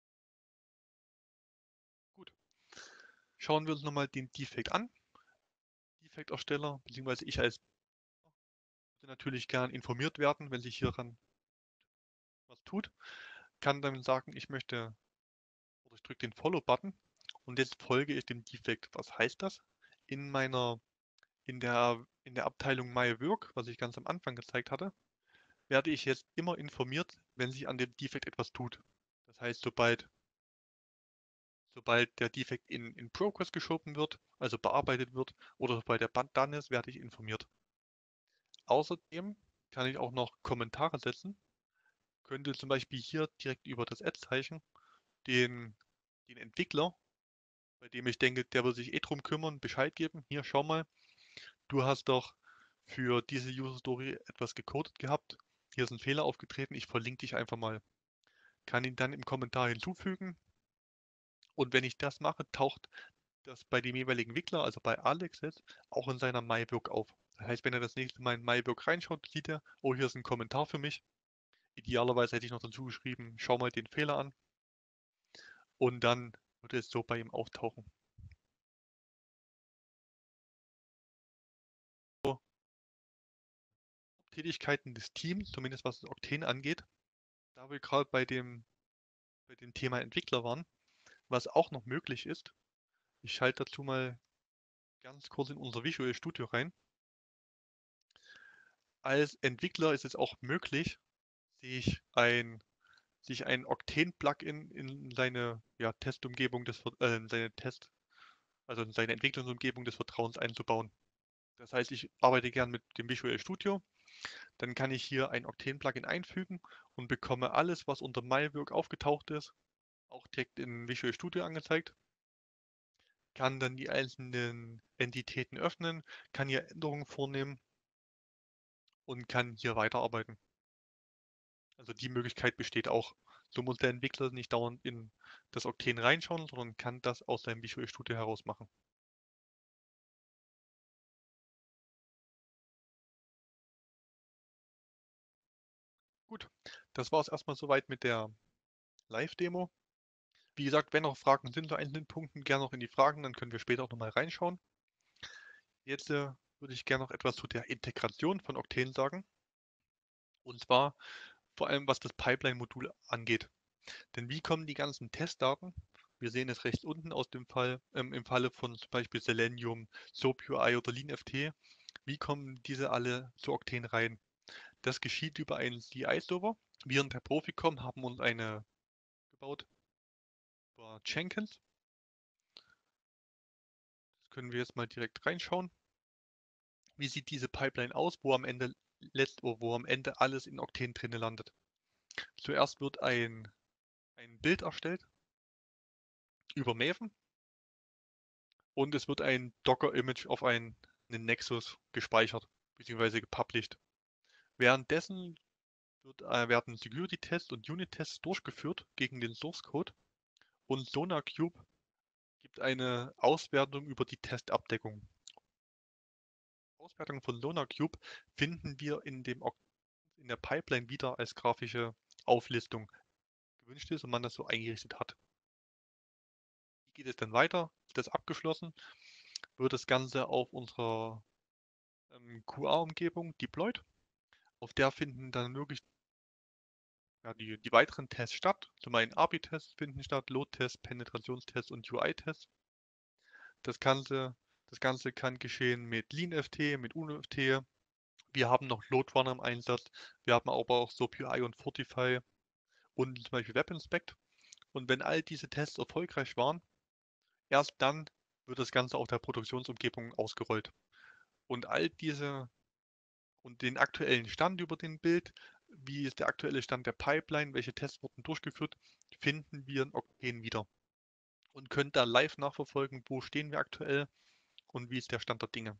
Gut. Schauen wir uns nochmal den Defect an. Defect-Ersteller, beziehungsweise ich als natürlich gern informiert werden, wenn sich hieran was tut. Kann dann sagen, ich möchte, oder ich drücke den Follow-Button und jetzt folge ich dem Defect. Was heißt das? In meiner, in der, in der Abteilung My Work, was ich ganz am Anfang gezeigt hatte, werde ich jetzt immer informiert, wenn sich an dem Defect etwas tut. Das heißt, sobald, sobald der Defect in, in Progress geschoben wird, also bearbeitet wird, oder sobald der Band done ist, werde ich informiert. Außerdem kann ich auch noch Kommentare setzen. Könnte zum Beispiel hier direkt über das Ad-Zeichen den, den Entwickler, bei dem ich denke, der wird sich eh drum kümmern, Bescheid geben. Hier, schau mal, du hast doch für diese User Story etwas gecodet gehabt. Hier ist ein Fehler aufgetreten, ich verlinke dich einfach mal. Kann ihn dann im Kommentar hinzufügen. Und wenn ich das mache, taucht das bei dem jeweiligen Entwickler, also bei Alex jetzt, auch in seiner MyWork auf. Das heißt, wenn er das nächste Mal in MyWork reinschaut, sieht er, oh, hier ist ein Kommentar für mich. Idealerweise hätte ich noch dazu geschrieben, schau mal den Fehler an. Und dann würde es so bei ihm auftauchen. So, Tätigkeiten des Teams, zumindest was das Octane angeht, da wir gerade bei dem, bei dem Thema Entwickler waren, was auch noch möglich ist. Ich schalte dazu mal ganz kurz in unser Visual Studio rein. Als Entwickler ist es auch möglich, sich ein, sich ein Octane-Plugin in seine ja, Testumgebung des äh, in seine Test, also in seine Entwicklungsumgebung des Vertrauens einzubauen. Das heißt, ich arbeite gern mit dem Visual Studio Dann kann ich hier ein Octane-Plugin einfügen und bekomme alles, was unter MyWork aufgetaucht ist, auch direkt in Visual Studio angezeigt. Kann dann die einzelnen Entitäten öffnen, kann hier Änderungen vornehmen und kann hier weiterarbeiten. Also die Möglichkeit besteht auch. So muss der Entwickler nicht dauernd in das Octane reinschauen, sondern kann das aus seinem Visual Studio heraus machen. Gut, das war es erstmal soweit mit der Live-Demo. Wie gesagt, wenn noch Fragen sind zu einzelnen Punkten, gerne noch in die Fragen, dann können wir später auch nochmal reinschauen. Jetzt äh, würde ich gerne noch etwas zu der Integration von Octane sagen. Und zwar vor allem, was das Pipeline-Modul angeht. Denn wie kommen die ganzen Testdaten? Wir sehen es rechts unten aus dem Fall, ähm, im Falle von zum Beispiel Selenium, SoapUI oder LeanFT. Wie kommen diese alle zu Octane rein? Das geschieht über einen C I-Server. Wir in der Proficom haben uns eine gebaut über Jenkins. Das können wir jetzt mal direkt reinschauen. Wie sieht diese Pipeline aus, wo am Ende letzt, wo am Ende alles in Octane drin landet? Zuerst wird ein, ein Bild erstellt über Maven und es wird ein Docker-Image auf einen, einen Nexus gespeichert bzw. gepublished. Währenddessen wird, äh, werden Security-Tests und Unit-Tests durchgeführt gegen den Source-Code und SonarQube gibt eine Auswertung über die Testabdeckung. Auswertung von SonarQube finden wir in, dem, in der Pipeline wieder als grafische Auflistung gewünscht ist und man das so eingerichtet hat. Wie geht es dann weiter? Ist das abgeschlossen? Wird das Ganze auf unserer ähm, Q A-Umgebung deployed. Auf der finden dann wirklich ja, die, die weiteren Tests statt. Zum einen A B-Tests finden statt, Load-Tests, Penetrationstests und U I-Tests. Das Ganze, das Ganze kann geschehen mit LeanFT, mit UnoFT. Wir haben noch Loadrunner im Einsatz. Wir haben aber auch SoapUI und Fortify und zum Beispiel WebInspect. Und wenn all diese Tests erfolgreich waren, erst dann wird das Ganze auf der Produktionsumgebung ausgerollt. Und all diese und den aktuellen Stand über den Bild, wie ist der aktuelle Stand der Pipeline, welche Tests wurden durchgeführt, finden wir in Octane wieder. Und können da live nachverfolgen, wo stehen wir aktuell und wie ist der Stand der Dinge.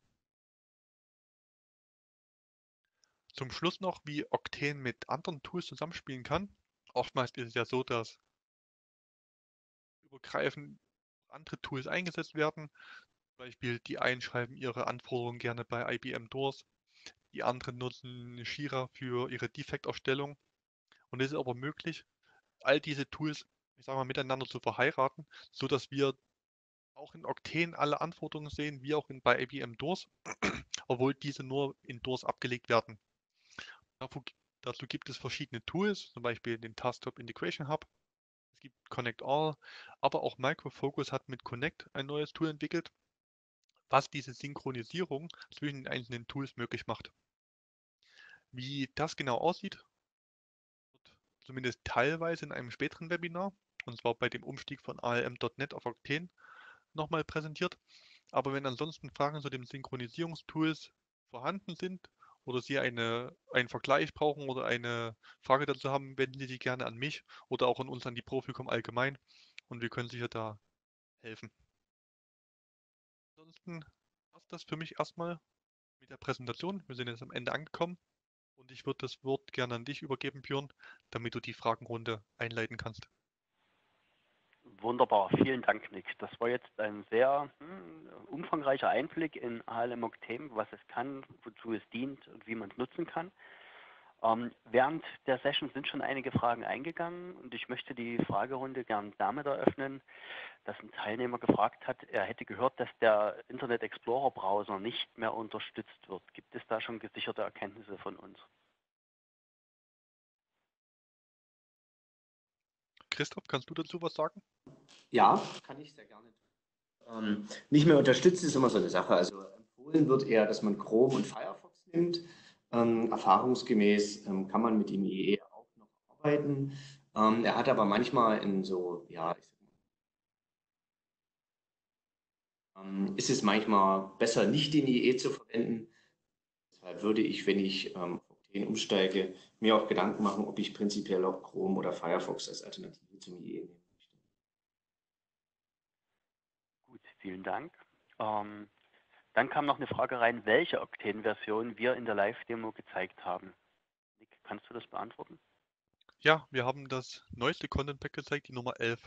Zum Schluss noch, wie Octane mit anderen Tools zusammenspielen kann. Oftmals ist es ja so, dass übergreifend andere Tools eingesetzt werden. Zum Beispiel die einen schreiben ihre Anforderungen gerne bei I B M Doors, die anderen nutzen Jira für ihre Defekterstellung. Und es ist aber möglich, all diese Tools, ich sag mal, miteinander zu verheiraten, so dass wir auch in Octane alle Anforderungen sehen, wie auch in, bei I B M Doors, obwohl diese nur in Doors abgelegt werden. Dazu, dazu gibt es verschiedene Tools, zum Beispiel den Tasktop Integration Hub. Es gibt Connect All, aber auch Micro Focus hat mit Connect ein neues Tool entwickelt, was diese Synchronisierung zwischen den einzelnen Tools möglich macht. Wie das genau aussieht, wird zumindest teilweise in einem späteren Webinar, und zwar bei dem Umstieg von A L M Punkt net auf Octane, nochmal präsentiert. Aber wenn ansonsten Fragen zu den Synchronisierungstools vorhanden sind oder Sie eine, einen Vergleich brauchen oder eine Frage dazu haben, wenden Sie sich gerne an mich oder auch an uns, an die Proficom allgemein und wir können sicher da helfen. Ansonsten war es das für mich erstmal mit der Präsentation. Wir sind jetzt am Ende angekommen und ich würde das Wort gerne an dich übergeben, Björn, damit du die Fragenrunde einleiten kannst. Wunderbar, vielen Dank, Nick. Das war jetzt ein sehr hm, umfangreicher Einblick in A L M Octane, was es kann, wozu es dient und wie man es nutzen kann. Ähm, während der Session sind schon einige Fragen eingegangen und ich möchte die Fragerunde gern damit eröffnen, dass ein Teilnehmer gefragt hat, er hätte gehört, dass der Internet Explorer Browser nicht mehr unterstützt wird. Gibt es da schon gesicherte Erkenntnisse von uns? Christoph, kannst du dazu was sagen? Ja, kann ich sehr gerne. Ähm, nicht mehr unterstützt ist immer so eine Sache. Also empfohlen wird eher, dass man Chrome und Firefox nimmt. Ähm, erfahrungsgemäß ähm, kann man mit dem I E auch noch arbeiten. Ähm, er hat aber manchmal in so, ja, ich sag mal, ähm, ist es manchmal besser, nicht den I E zu verwenden. Deshalb würde ich, wenn ich ähm, umsteige, mir auch Gedanken machen, ob ich prinzipiell auch Chrome oder Firefox als Alternative zum I E nehmen möchte. Gut, vielen Dank. Ähm, dann kam noch eine Frage rein, welche Octane-Version wir in der Live-Demo gezeigt haben. Nick, kannst du das beantworten? Ja, wir haben das neueste Content Pack gezeigt, die Nummer elf.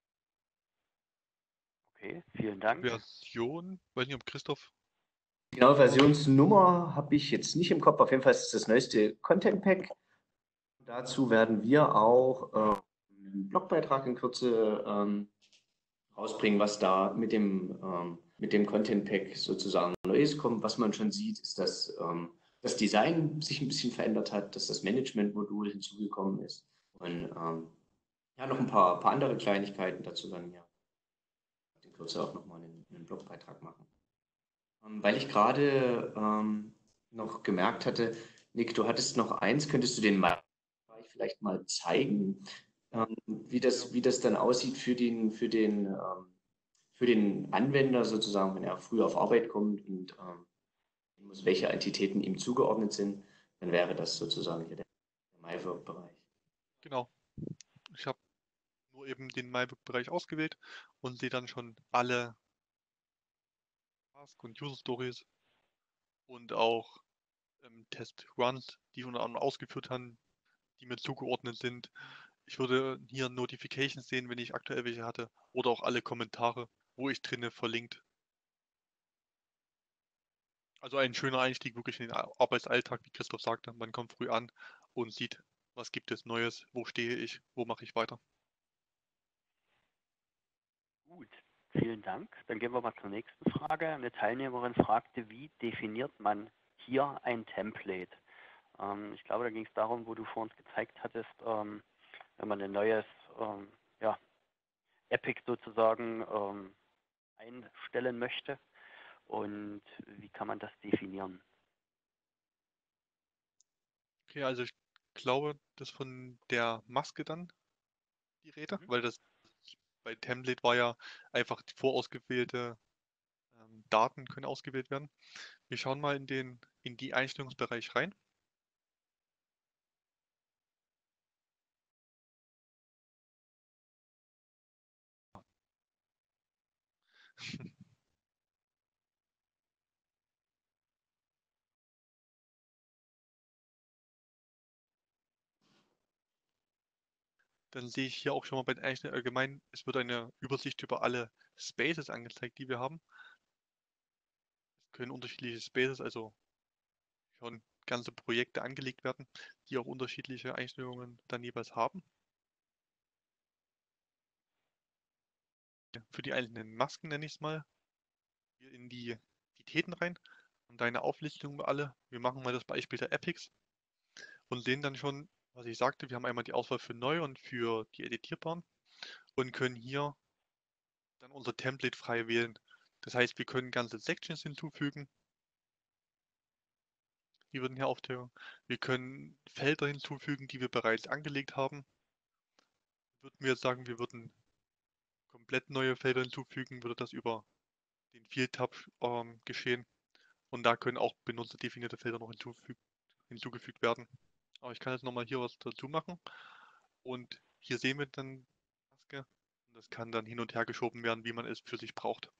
Okay, vielen Dank. Version, weiß nicht, ob Christoph. Genau, Versionsnummer habe ich jetzt nicht im Kopf. Auf jeden Fall ist es das neueste Content Pack. Dazu werden wir auch äh, einen Blogbeitrag in Kürze ähm, rausbringen, was da mit dem, ähm, mit dem Content Pack sozusagen Neues kommt. Was man schon sieht, ist, dass ähm, das Design sich ein bisschen verändert hat, dass das Management-Modul hinzugekommen ist und ähm, ja, noch ein paar, paar andere Kleinigkeiten dazu werden wir in Kürze auch nochmal einen, einen Blogbeitrag machen. Ähm, weil ich gerade ähm, noch gemerkt hatte, Nick, du hattest noch eins, könntest du den Bereich vielleicht mal zeigen, ähm, wie das, wie das dann aussieht für den, für den, ähm, für den Anwender sozusagen, wenn er früh auf Arbeit kommt und ähm, muss, welche Entitäten ihm zugeordnet sind, dann wäre das sozusagen hier der, der MyWork-Bereich. Genau. Ich habe nur eben den MyWork-Bereich ausgewählt und sehe dann schon alle Task- und User-Stories und auch ähm, Test-Runs, die unter anderem ausgeführt haben, die mir zugeordnet sind. Ich würde hier Notifications sehen, wenn ich aktuell welche hatte, oder auch alle Kommentare, wo ich drinne verlinkt. Also ein schöner Einstieg wirklich in den Arbeitsalltag, wie Christoph sagte. Man kommt früh an und sieht, was gibt es Neues, wo stehe ich, wo mache ich weiter. Gut, vielen Dank. Dann gehen wir mal zur nächsten Frage. Eine Teilnehmerin fragte, wie definiert man hier ein Template? Ähm, ich glaube, da ging es darum, wo du vor uns gezeigt hattest, ähm, wenn man ein neues ähm, ja, Epic sozusagen ähm, einstellen möchte. Und wie kann man das definieren? Okay, also ich glaube, das von der Maske dann die Rede, Mhm. weil das bei Template war ja einfach die vorausgewählte ähm, Daten können ausgewählt werden. Wir schauen mal in den in die Einstellungsbereich rein. Dann sehe ich hier auch schon mal bei den Einstellungen allgemein, es wird eine Übersicht über alle Spaces angezeigt, die wir haben. Es können unterschiedliche Spaces, also schon ganze Projekte angelegt werden, die auch unterschiedliche Einstellungen dann jeweils haben. Für die einzelnen Masken nenne ich es mal, hier in die Entitäten rein und deine Auflistung über alle. Wir machen mal das Beispiel der Epics und sehen dann schon, was ich sagte, wir haben einmal die Auswahl für neu und für die editierbaren und können hier dann unser Template frei wählen. Das heißt, wir können ganze Sections hinzufügen. Die würden hier auftauchen. Wir können Felder hinzufügen, die wir bereits angelegt haben. Würden wir jetzt sagen, wir würden komplett neue Felder hinzufügen, würde das über den Field-Tab ähm, geschehen. Und da können auch benutzerdefinierte Felder noch hinzufü hinzugefügt werden. Aber ich kann jetzt nochmal hier was dazu machen. Und hier sehen wir dann die Maske. Und das kann dann hin und her geschoben werden, wie man es für sich braucht.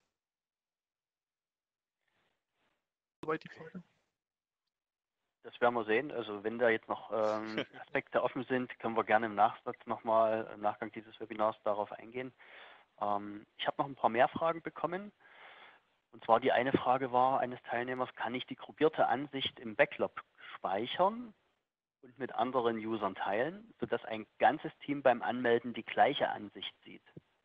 Soweit die Frage. Das werden wir sehen. Also wenn da jetzt noch ähm, Aspekte offen sind, können wir gerne im Nachsatz nochmal, im Nachgang dieses Webinars darauf eingehen. Ähm, ich habe noch ein paar mehr Fragen bekommen. Und zwar die eine Frage war eines Teilnehmers, kann ich die gruppierte Ansicht im Backlog speichern und mit anderen Usern teilen, sodass ein ganzes Team beim Anmelden die gleiche Ansicht sieht?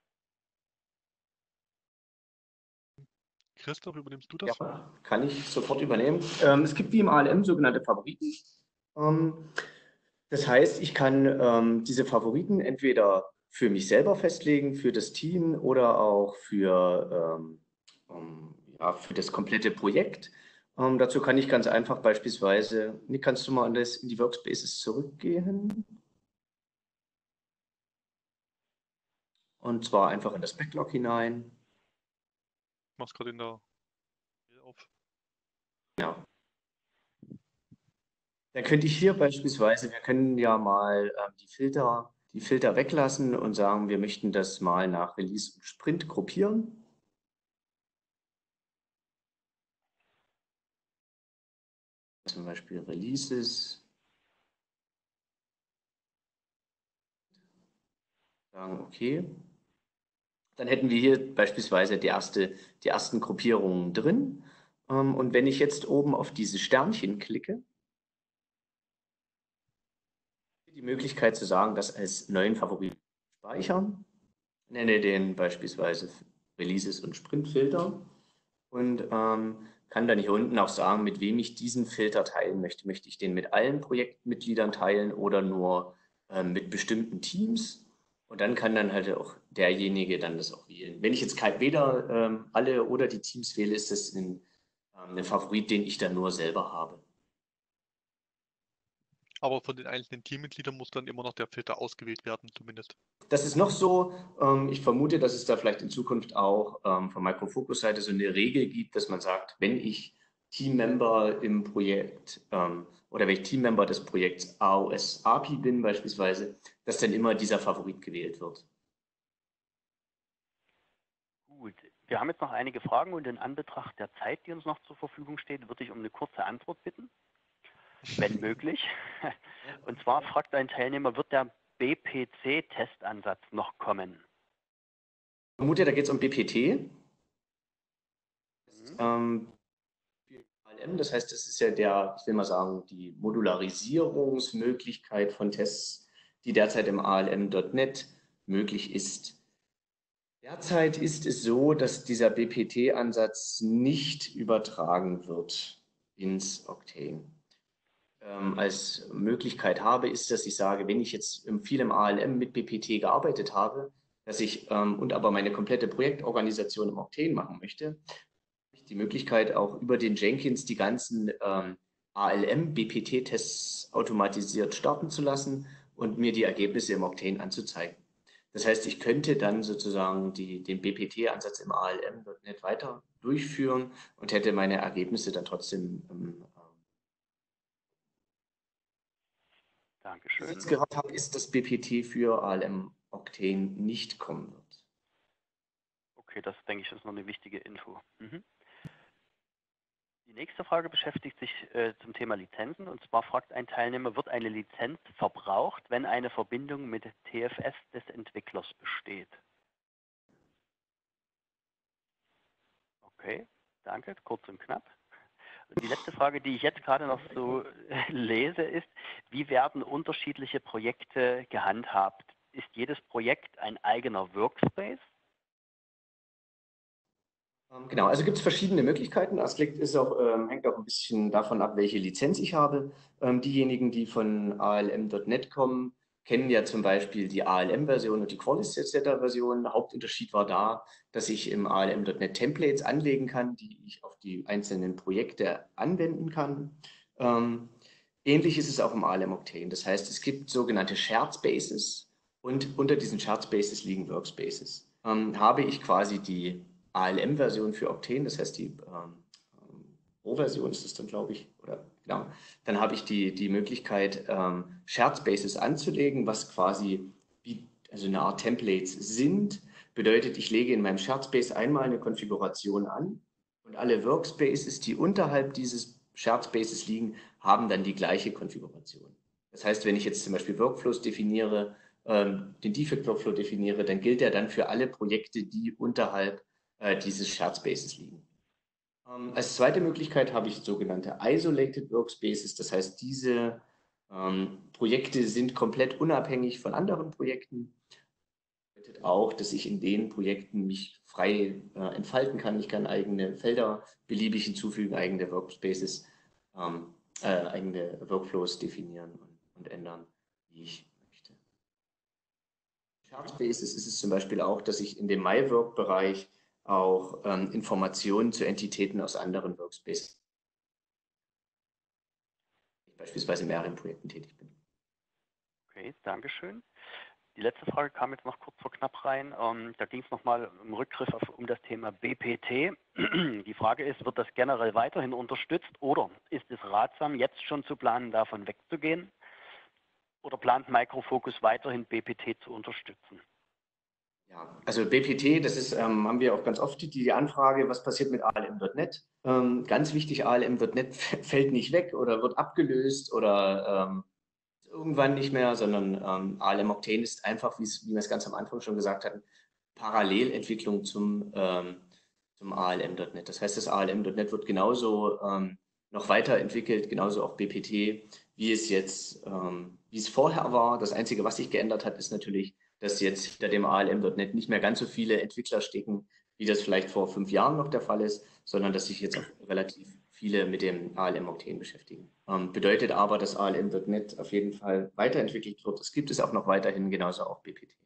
Christoph, übernimmst du das? Ja, kann ich sofort übernehmen. Ähm, es gibt wie im A L M sogenannte Favoriten. Ähm, das heißt, ich kann ähm, diese Favoriten entweder für mich selber festlegen, für das Team oder auch für, ähm, ähm, ja, für das komplette Projekt. Ähm, dazu kann ich ganz einfach beispielsweise, Nick, kannst du mal in, das, in die Workspaces zurückgehen? Und zwar einfach in das Backlog hinein. Ich mach's gerade in der Mail auf. Ja. Da könnte ich hier beispielsweise, wir können ja mal äh, die Filter, die Filter weglassen und sagen, wir möchten das mal nach Release und Sprint gruppieren. Zum Beispiel Releases. Sagen, okay. Dann hätten wir hier beispielsweise die, erste, die ersten Gruppierungen drin. Ähm, und wenn ich jetzt oben auf diese Sternchen klicke, die Möglichkeit zu sagen, das als neuen Favoriten speichern. Nenne den beispielsweise Releases und Sprintfilter und ähm, kann dann hier unten auch sagen, mit wem ich diesen Filter teilen möchte. Möchte ich den mit allen Projektmitgliedern teilen oder nur ähm, mit bestimmten Teams? Und dann kann dann halt auch derjenige dann das auch wählen. Wenn ich jetzt kein, weder ähm, alle oder die Teams wähle, ist das ein, ähm, ein Favorit, den ich dann nur selber habe. Aber von den einzelnen Teammitgliedern muss dann immer noch der Filter ausgewählt werden, zumindest. Das ist noch so. Ähm, ich vermute, dass es da vielleicht in Zukunft auch ähm, von Micro Focus Seite so eine Regel gibt, dass man sagt, wenn ich Teammember im Projekt ähm, oder wenn ich Teammember des Projekts A O S A P I bin beispielsweise, dass dann immer dieser Favorit gewählt wird. Gut, wir haben jetzt noch einige Fragen und in Anbetracht der Zeit, die uns noch zur Verfügung steht, würde ich um eine kurze Antwort bitten, wenn möglich. Und zwar fragt ein Teilnehmer, wird der B P C-Testansatz noch kommen? Ich vermute, da geht es um B P T. Mhm. Ähm, A L M, das heißt, das ist ja der, ich will mal sagen, die Modularisierungsmöglichkeit von Tests, die derzeit im A L M Punkt net möglich ist. Derzeit ist es so, dass dieser B P T-Ansatz nicht übertragen wird ins Octane. Ähm, als Möglichkeit habe, ist, dass ich sage, wenn ich jetzt viel im A L M mit B P T gearbeitet habe, dass ich ähm, und aber meine komplette Projektorganisation im Octane machen möchte, habe ich die Möglichkeit, auch über den Jenkins die ganzen ähm, A L M-B P T-Tests automatisiert starten zu lassen und mir die Ergebnisse im Octane anzuzeigen. Das heißt, ich könnte dann sozusagen die, den B P T-Ansatz im A L M Punkt net weiter durchführen und hätte meine Ergebnisse dann trotzdem. Ähm, Dankeschön. Was ich jetzt gehört habe, ist, dass B P T für A L M Octane nicht kommen wird. Okay, das denke ich ist noch eine wichtige Info. Mhm. Die nächste Frage beschäftigt sich äh, zum Thema Lizenzen und zwar fragt ein Teilnehmer, wird eine Lizenz verbraucht, wenn eine Verbindung mit T F S des Entwicklers besteht? Okay, danke, kurz und knapp. Und die letzte Frage, die ich jetzt gerade noch so lese, ist, wie werden unterschiedliche Projekte gehandhabt? Ist jedes Projekt ein eigener Workspace? Genau, also gibt es verschiedene Möglichkeiten. Das liegt, ist auch, ähm, hängt auch ein bisschen davon ab, welche Lizenz ich habe. Ähm, diejenigen, die von A L M Punkt net kommen, kennen ja zum Beispiel die A L M-Version und die Qualys-Version. Der Hauptunterschied war da, dass ich im A L M Punkt net Templates anlegen kann, die ich auf die einzelnen Projekte anwenden kann. Ähm, ähnlich ist es auch im A L M Octane. Das heißt, es gibt sogenannte Shared Spaces und unter diesen Shared Spaces liegen Workspaces. Ähm, habe ich quasi die A L M-Version für Octane, das heißt die ähm, Pro-Version ist es dann, glaube ich, oder genau, dann habe ich die, die Möglichkeit, ähm, Shared Spaces anzulegen, was quasi wie, also eine Art Templates sind. Bedeutet, ich lege in meinem Shared Space einmal eine Konfiguration an und alle Workspaces, die unterhalb dieses Shared Spaces liegen, haben dann die gleiche Konfiguration. Das heißt, wenn ich jetzt zum Beispiel Workflows definiere, ähm, den Defect Workflow definiere, dann gilt er dann für alle Projekte, die unterhalb äh, dieses Shared Spaces liegen. Ähm, als zweite Möglichkeit habe ich sogenannte Isolated Workspaces. Das heißt, diese ähm, Projekte sind komplett unabhängig von anderen Projekten. Das bedeutet auch, dass ich in den Projekten mich frei äh, entfalten kann. Ich kann eigene Felder beliebig hinzufügen, eigene Workspaces, ähm, äh, eigene Workflows definieren und, und ändern, wie ich möchte. Shared Spaces ist es zum Beispiel auch, dass ich in dem MyWork-Bereich auch ähm, Informationen zu Entitäten aus anderen Workspaces, beispielsweise in mehreren Projekten tätig bin. Okay, Dankeschön. die letzte Frage kam jetzt noch kurz vor knapp rein. Ähm, da ging es nochmal im Rückgriff auf, um das Thema B P T. Die Frage ist, wird das generell weiterhin unterstützt oder ist es ratsam, jetzt schon zu planen, davon wegzugehen? Oder plant Micro Focus weiterhin B P T zu unterstützen? Ja, also B P T, das ist, ähm, haben wir auch ganz oft die, die Anfrage, was passiert mit A L M Punkt net? Ähm, ganz wichtig, A L M Punkt net fällt nicht weg oder wird abgelöst oder ähm, irgendwann nicht mehr, sondern ähm, A L M Octane ist einfach, wie wir es ganz am Anfang schon gesagt hatten, Parallelentwicklung zum, ähm, zum A L M Punkt net. Das heißt, das A L M Punkt net wird genauso ähm, noch weiterentwickelt, genauso auch B P T, wie es jetzt, ähm, wie es vorher war. Das Einzige, was sich geändert hat, ist natürlich, dass jetzt hinter dem A L M Punkt net nicht mehr ganz so viele Entwickler stecken, wie das vielleicht vor fünf Jahren noch der Fall ist, sondern dass sich jetzt auch relativ viele mit dem A L M Octane beschäftigen. Ähm, bedeutet aber, dass A L M Punkt net auf jeden Fall weiterentwickelt wird. Es gibt es auch noch weiterhin, genauso auch B P T.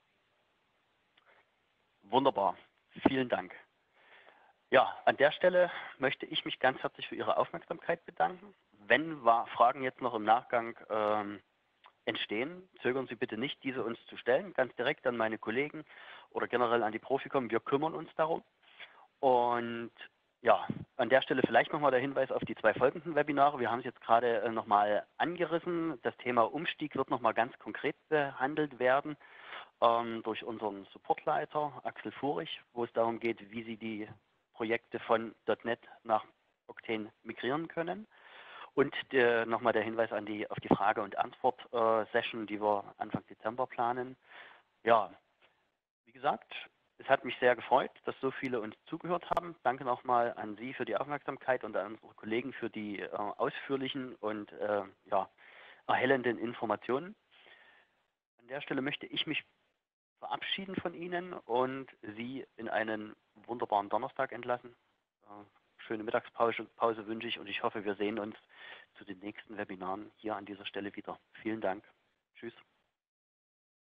Wunderbar. Vielen Dank. Ja, an der Stelle möchte ich mich ganz herzlich für Ihre Aufmerksamkeit bedanken. Wenn Fragen jetzt noch im Nachgang ähm, entstehen, zögern Sie bitte nicht, diese uns zu stellen, ganz direkt an meine Kollegen oder generell an die Proficom. Wir kümmern uns darum. Und ja, an der Stelle vielleicht nochmal der Hinweis auf die zwei folgenden Webinare. Wir haben es jetzt gerade äh, nochmal angerissen. Das Thema Umstieg wird nochmal ganz konkret behandelt werden ähm, durch unseren Supportleiter Axel Furich, wo es darum geht, wie Sie die Projekte von .net nach Octane migrieren können. Und äh, nochmal der Hinweis an die, auf die Frage- und Antwort-Session, äh, die wir Anfang Dezember planen. Ja, wie gesagt, es hat mich sehr gefreut, dass so viele uns zugehört haben. Danke nochmal an Sie für die Aufmerksamkeit und an unsere Kollegen für die äh, ausführlichen und äh, ja, erhellenden Informationen. An der Stelle möchte ich mich verabschieden von Ihnen und Sie in einen wunderbaren Donnerstag entlassen. Äh, schöne Mittagspause Pause wünsche ich und ich hoffe, wir sehen uns zu den nächsten Webinaren hier an dieser Stelle wieder. Vielen Dank. Tschüss.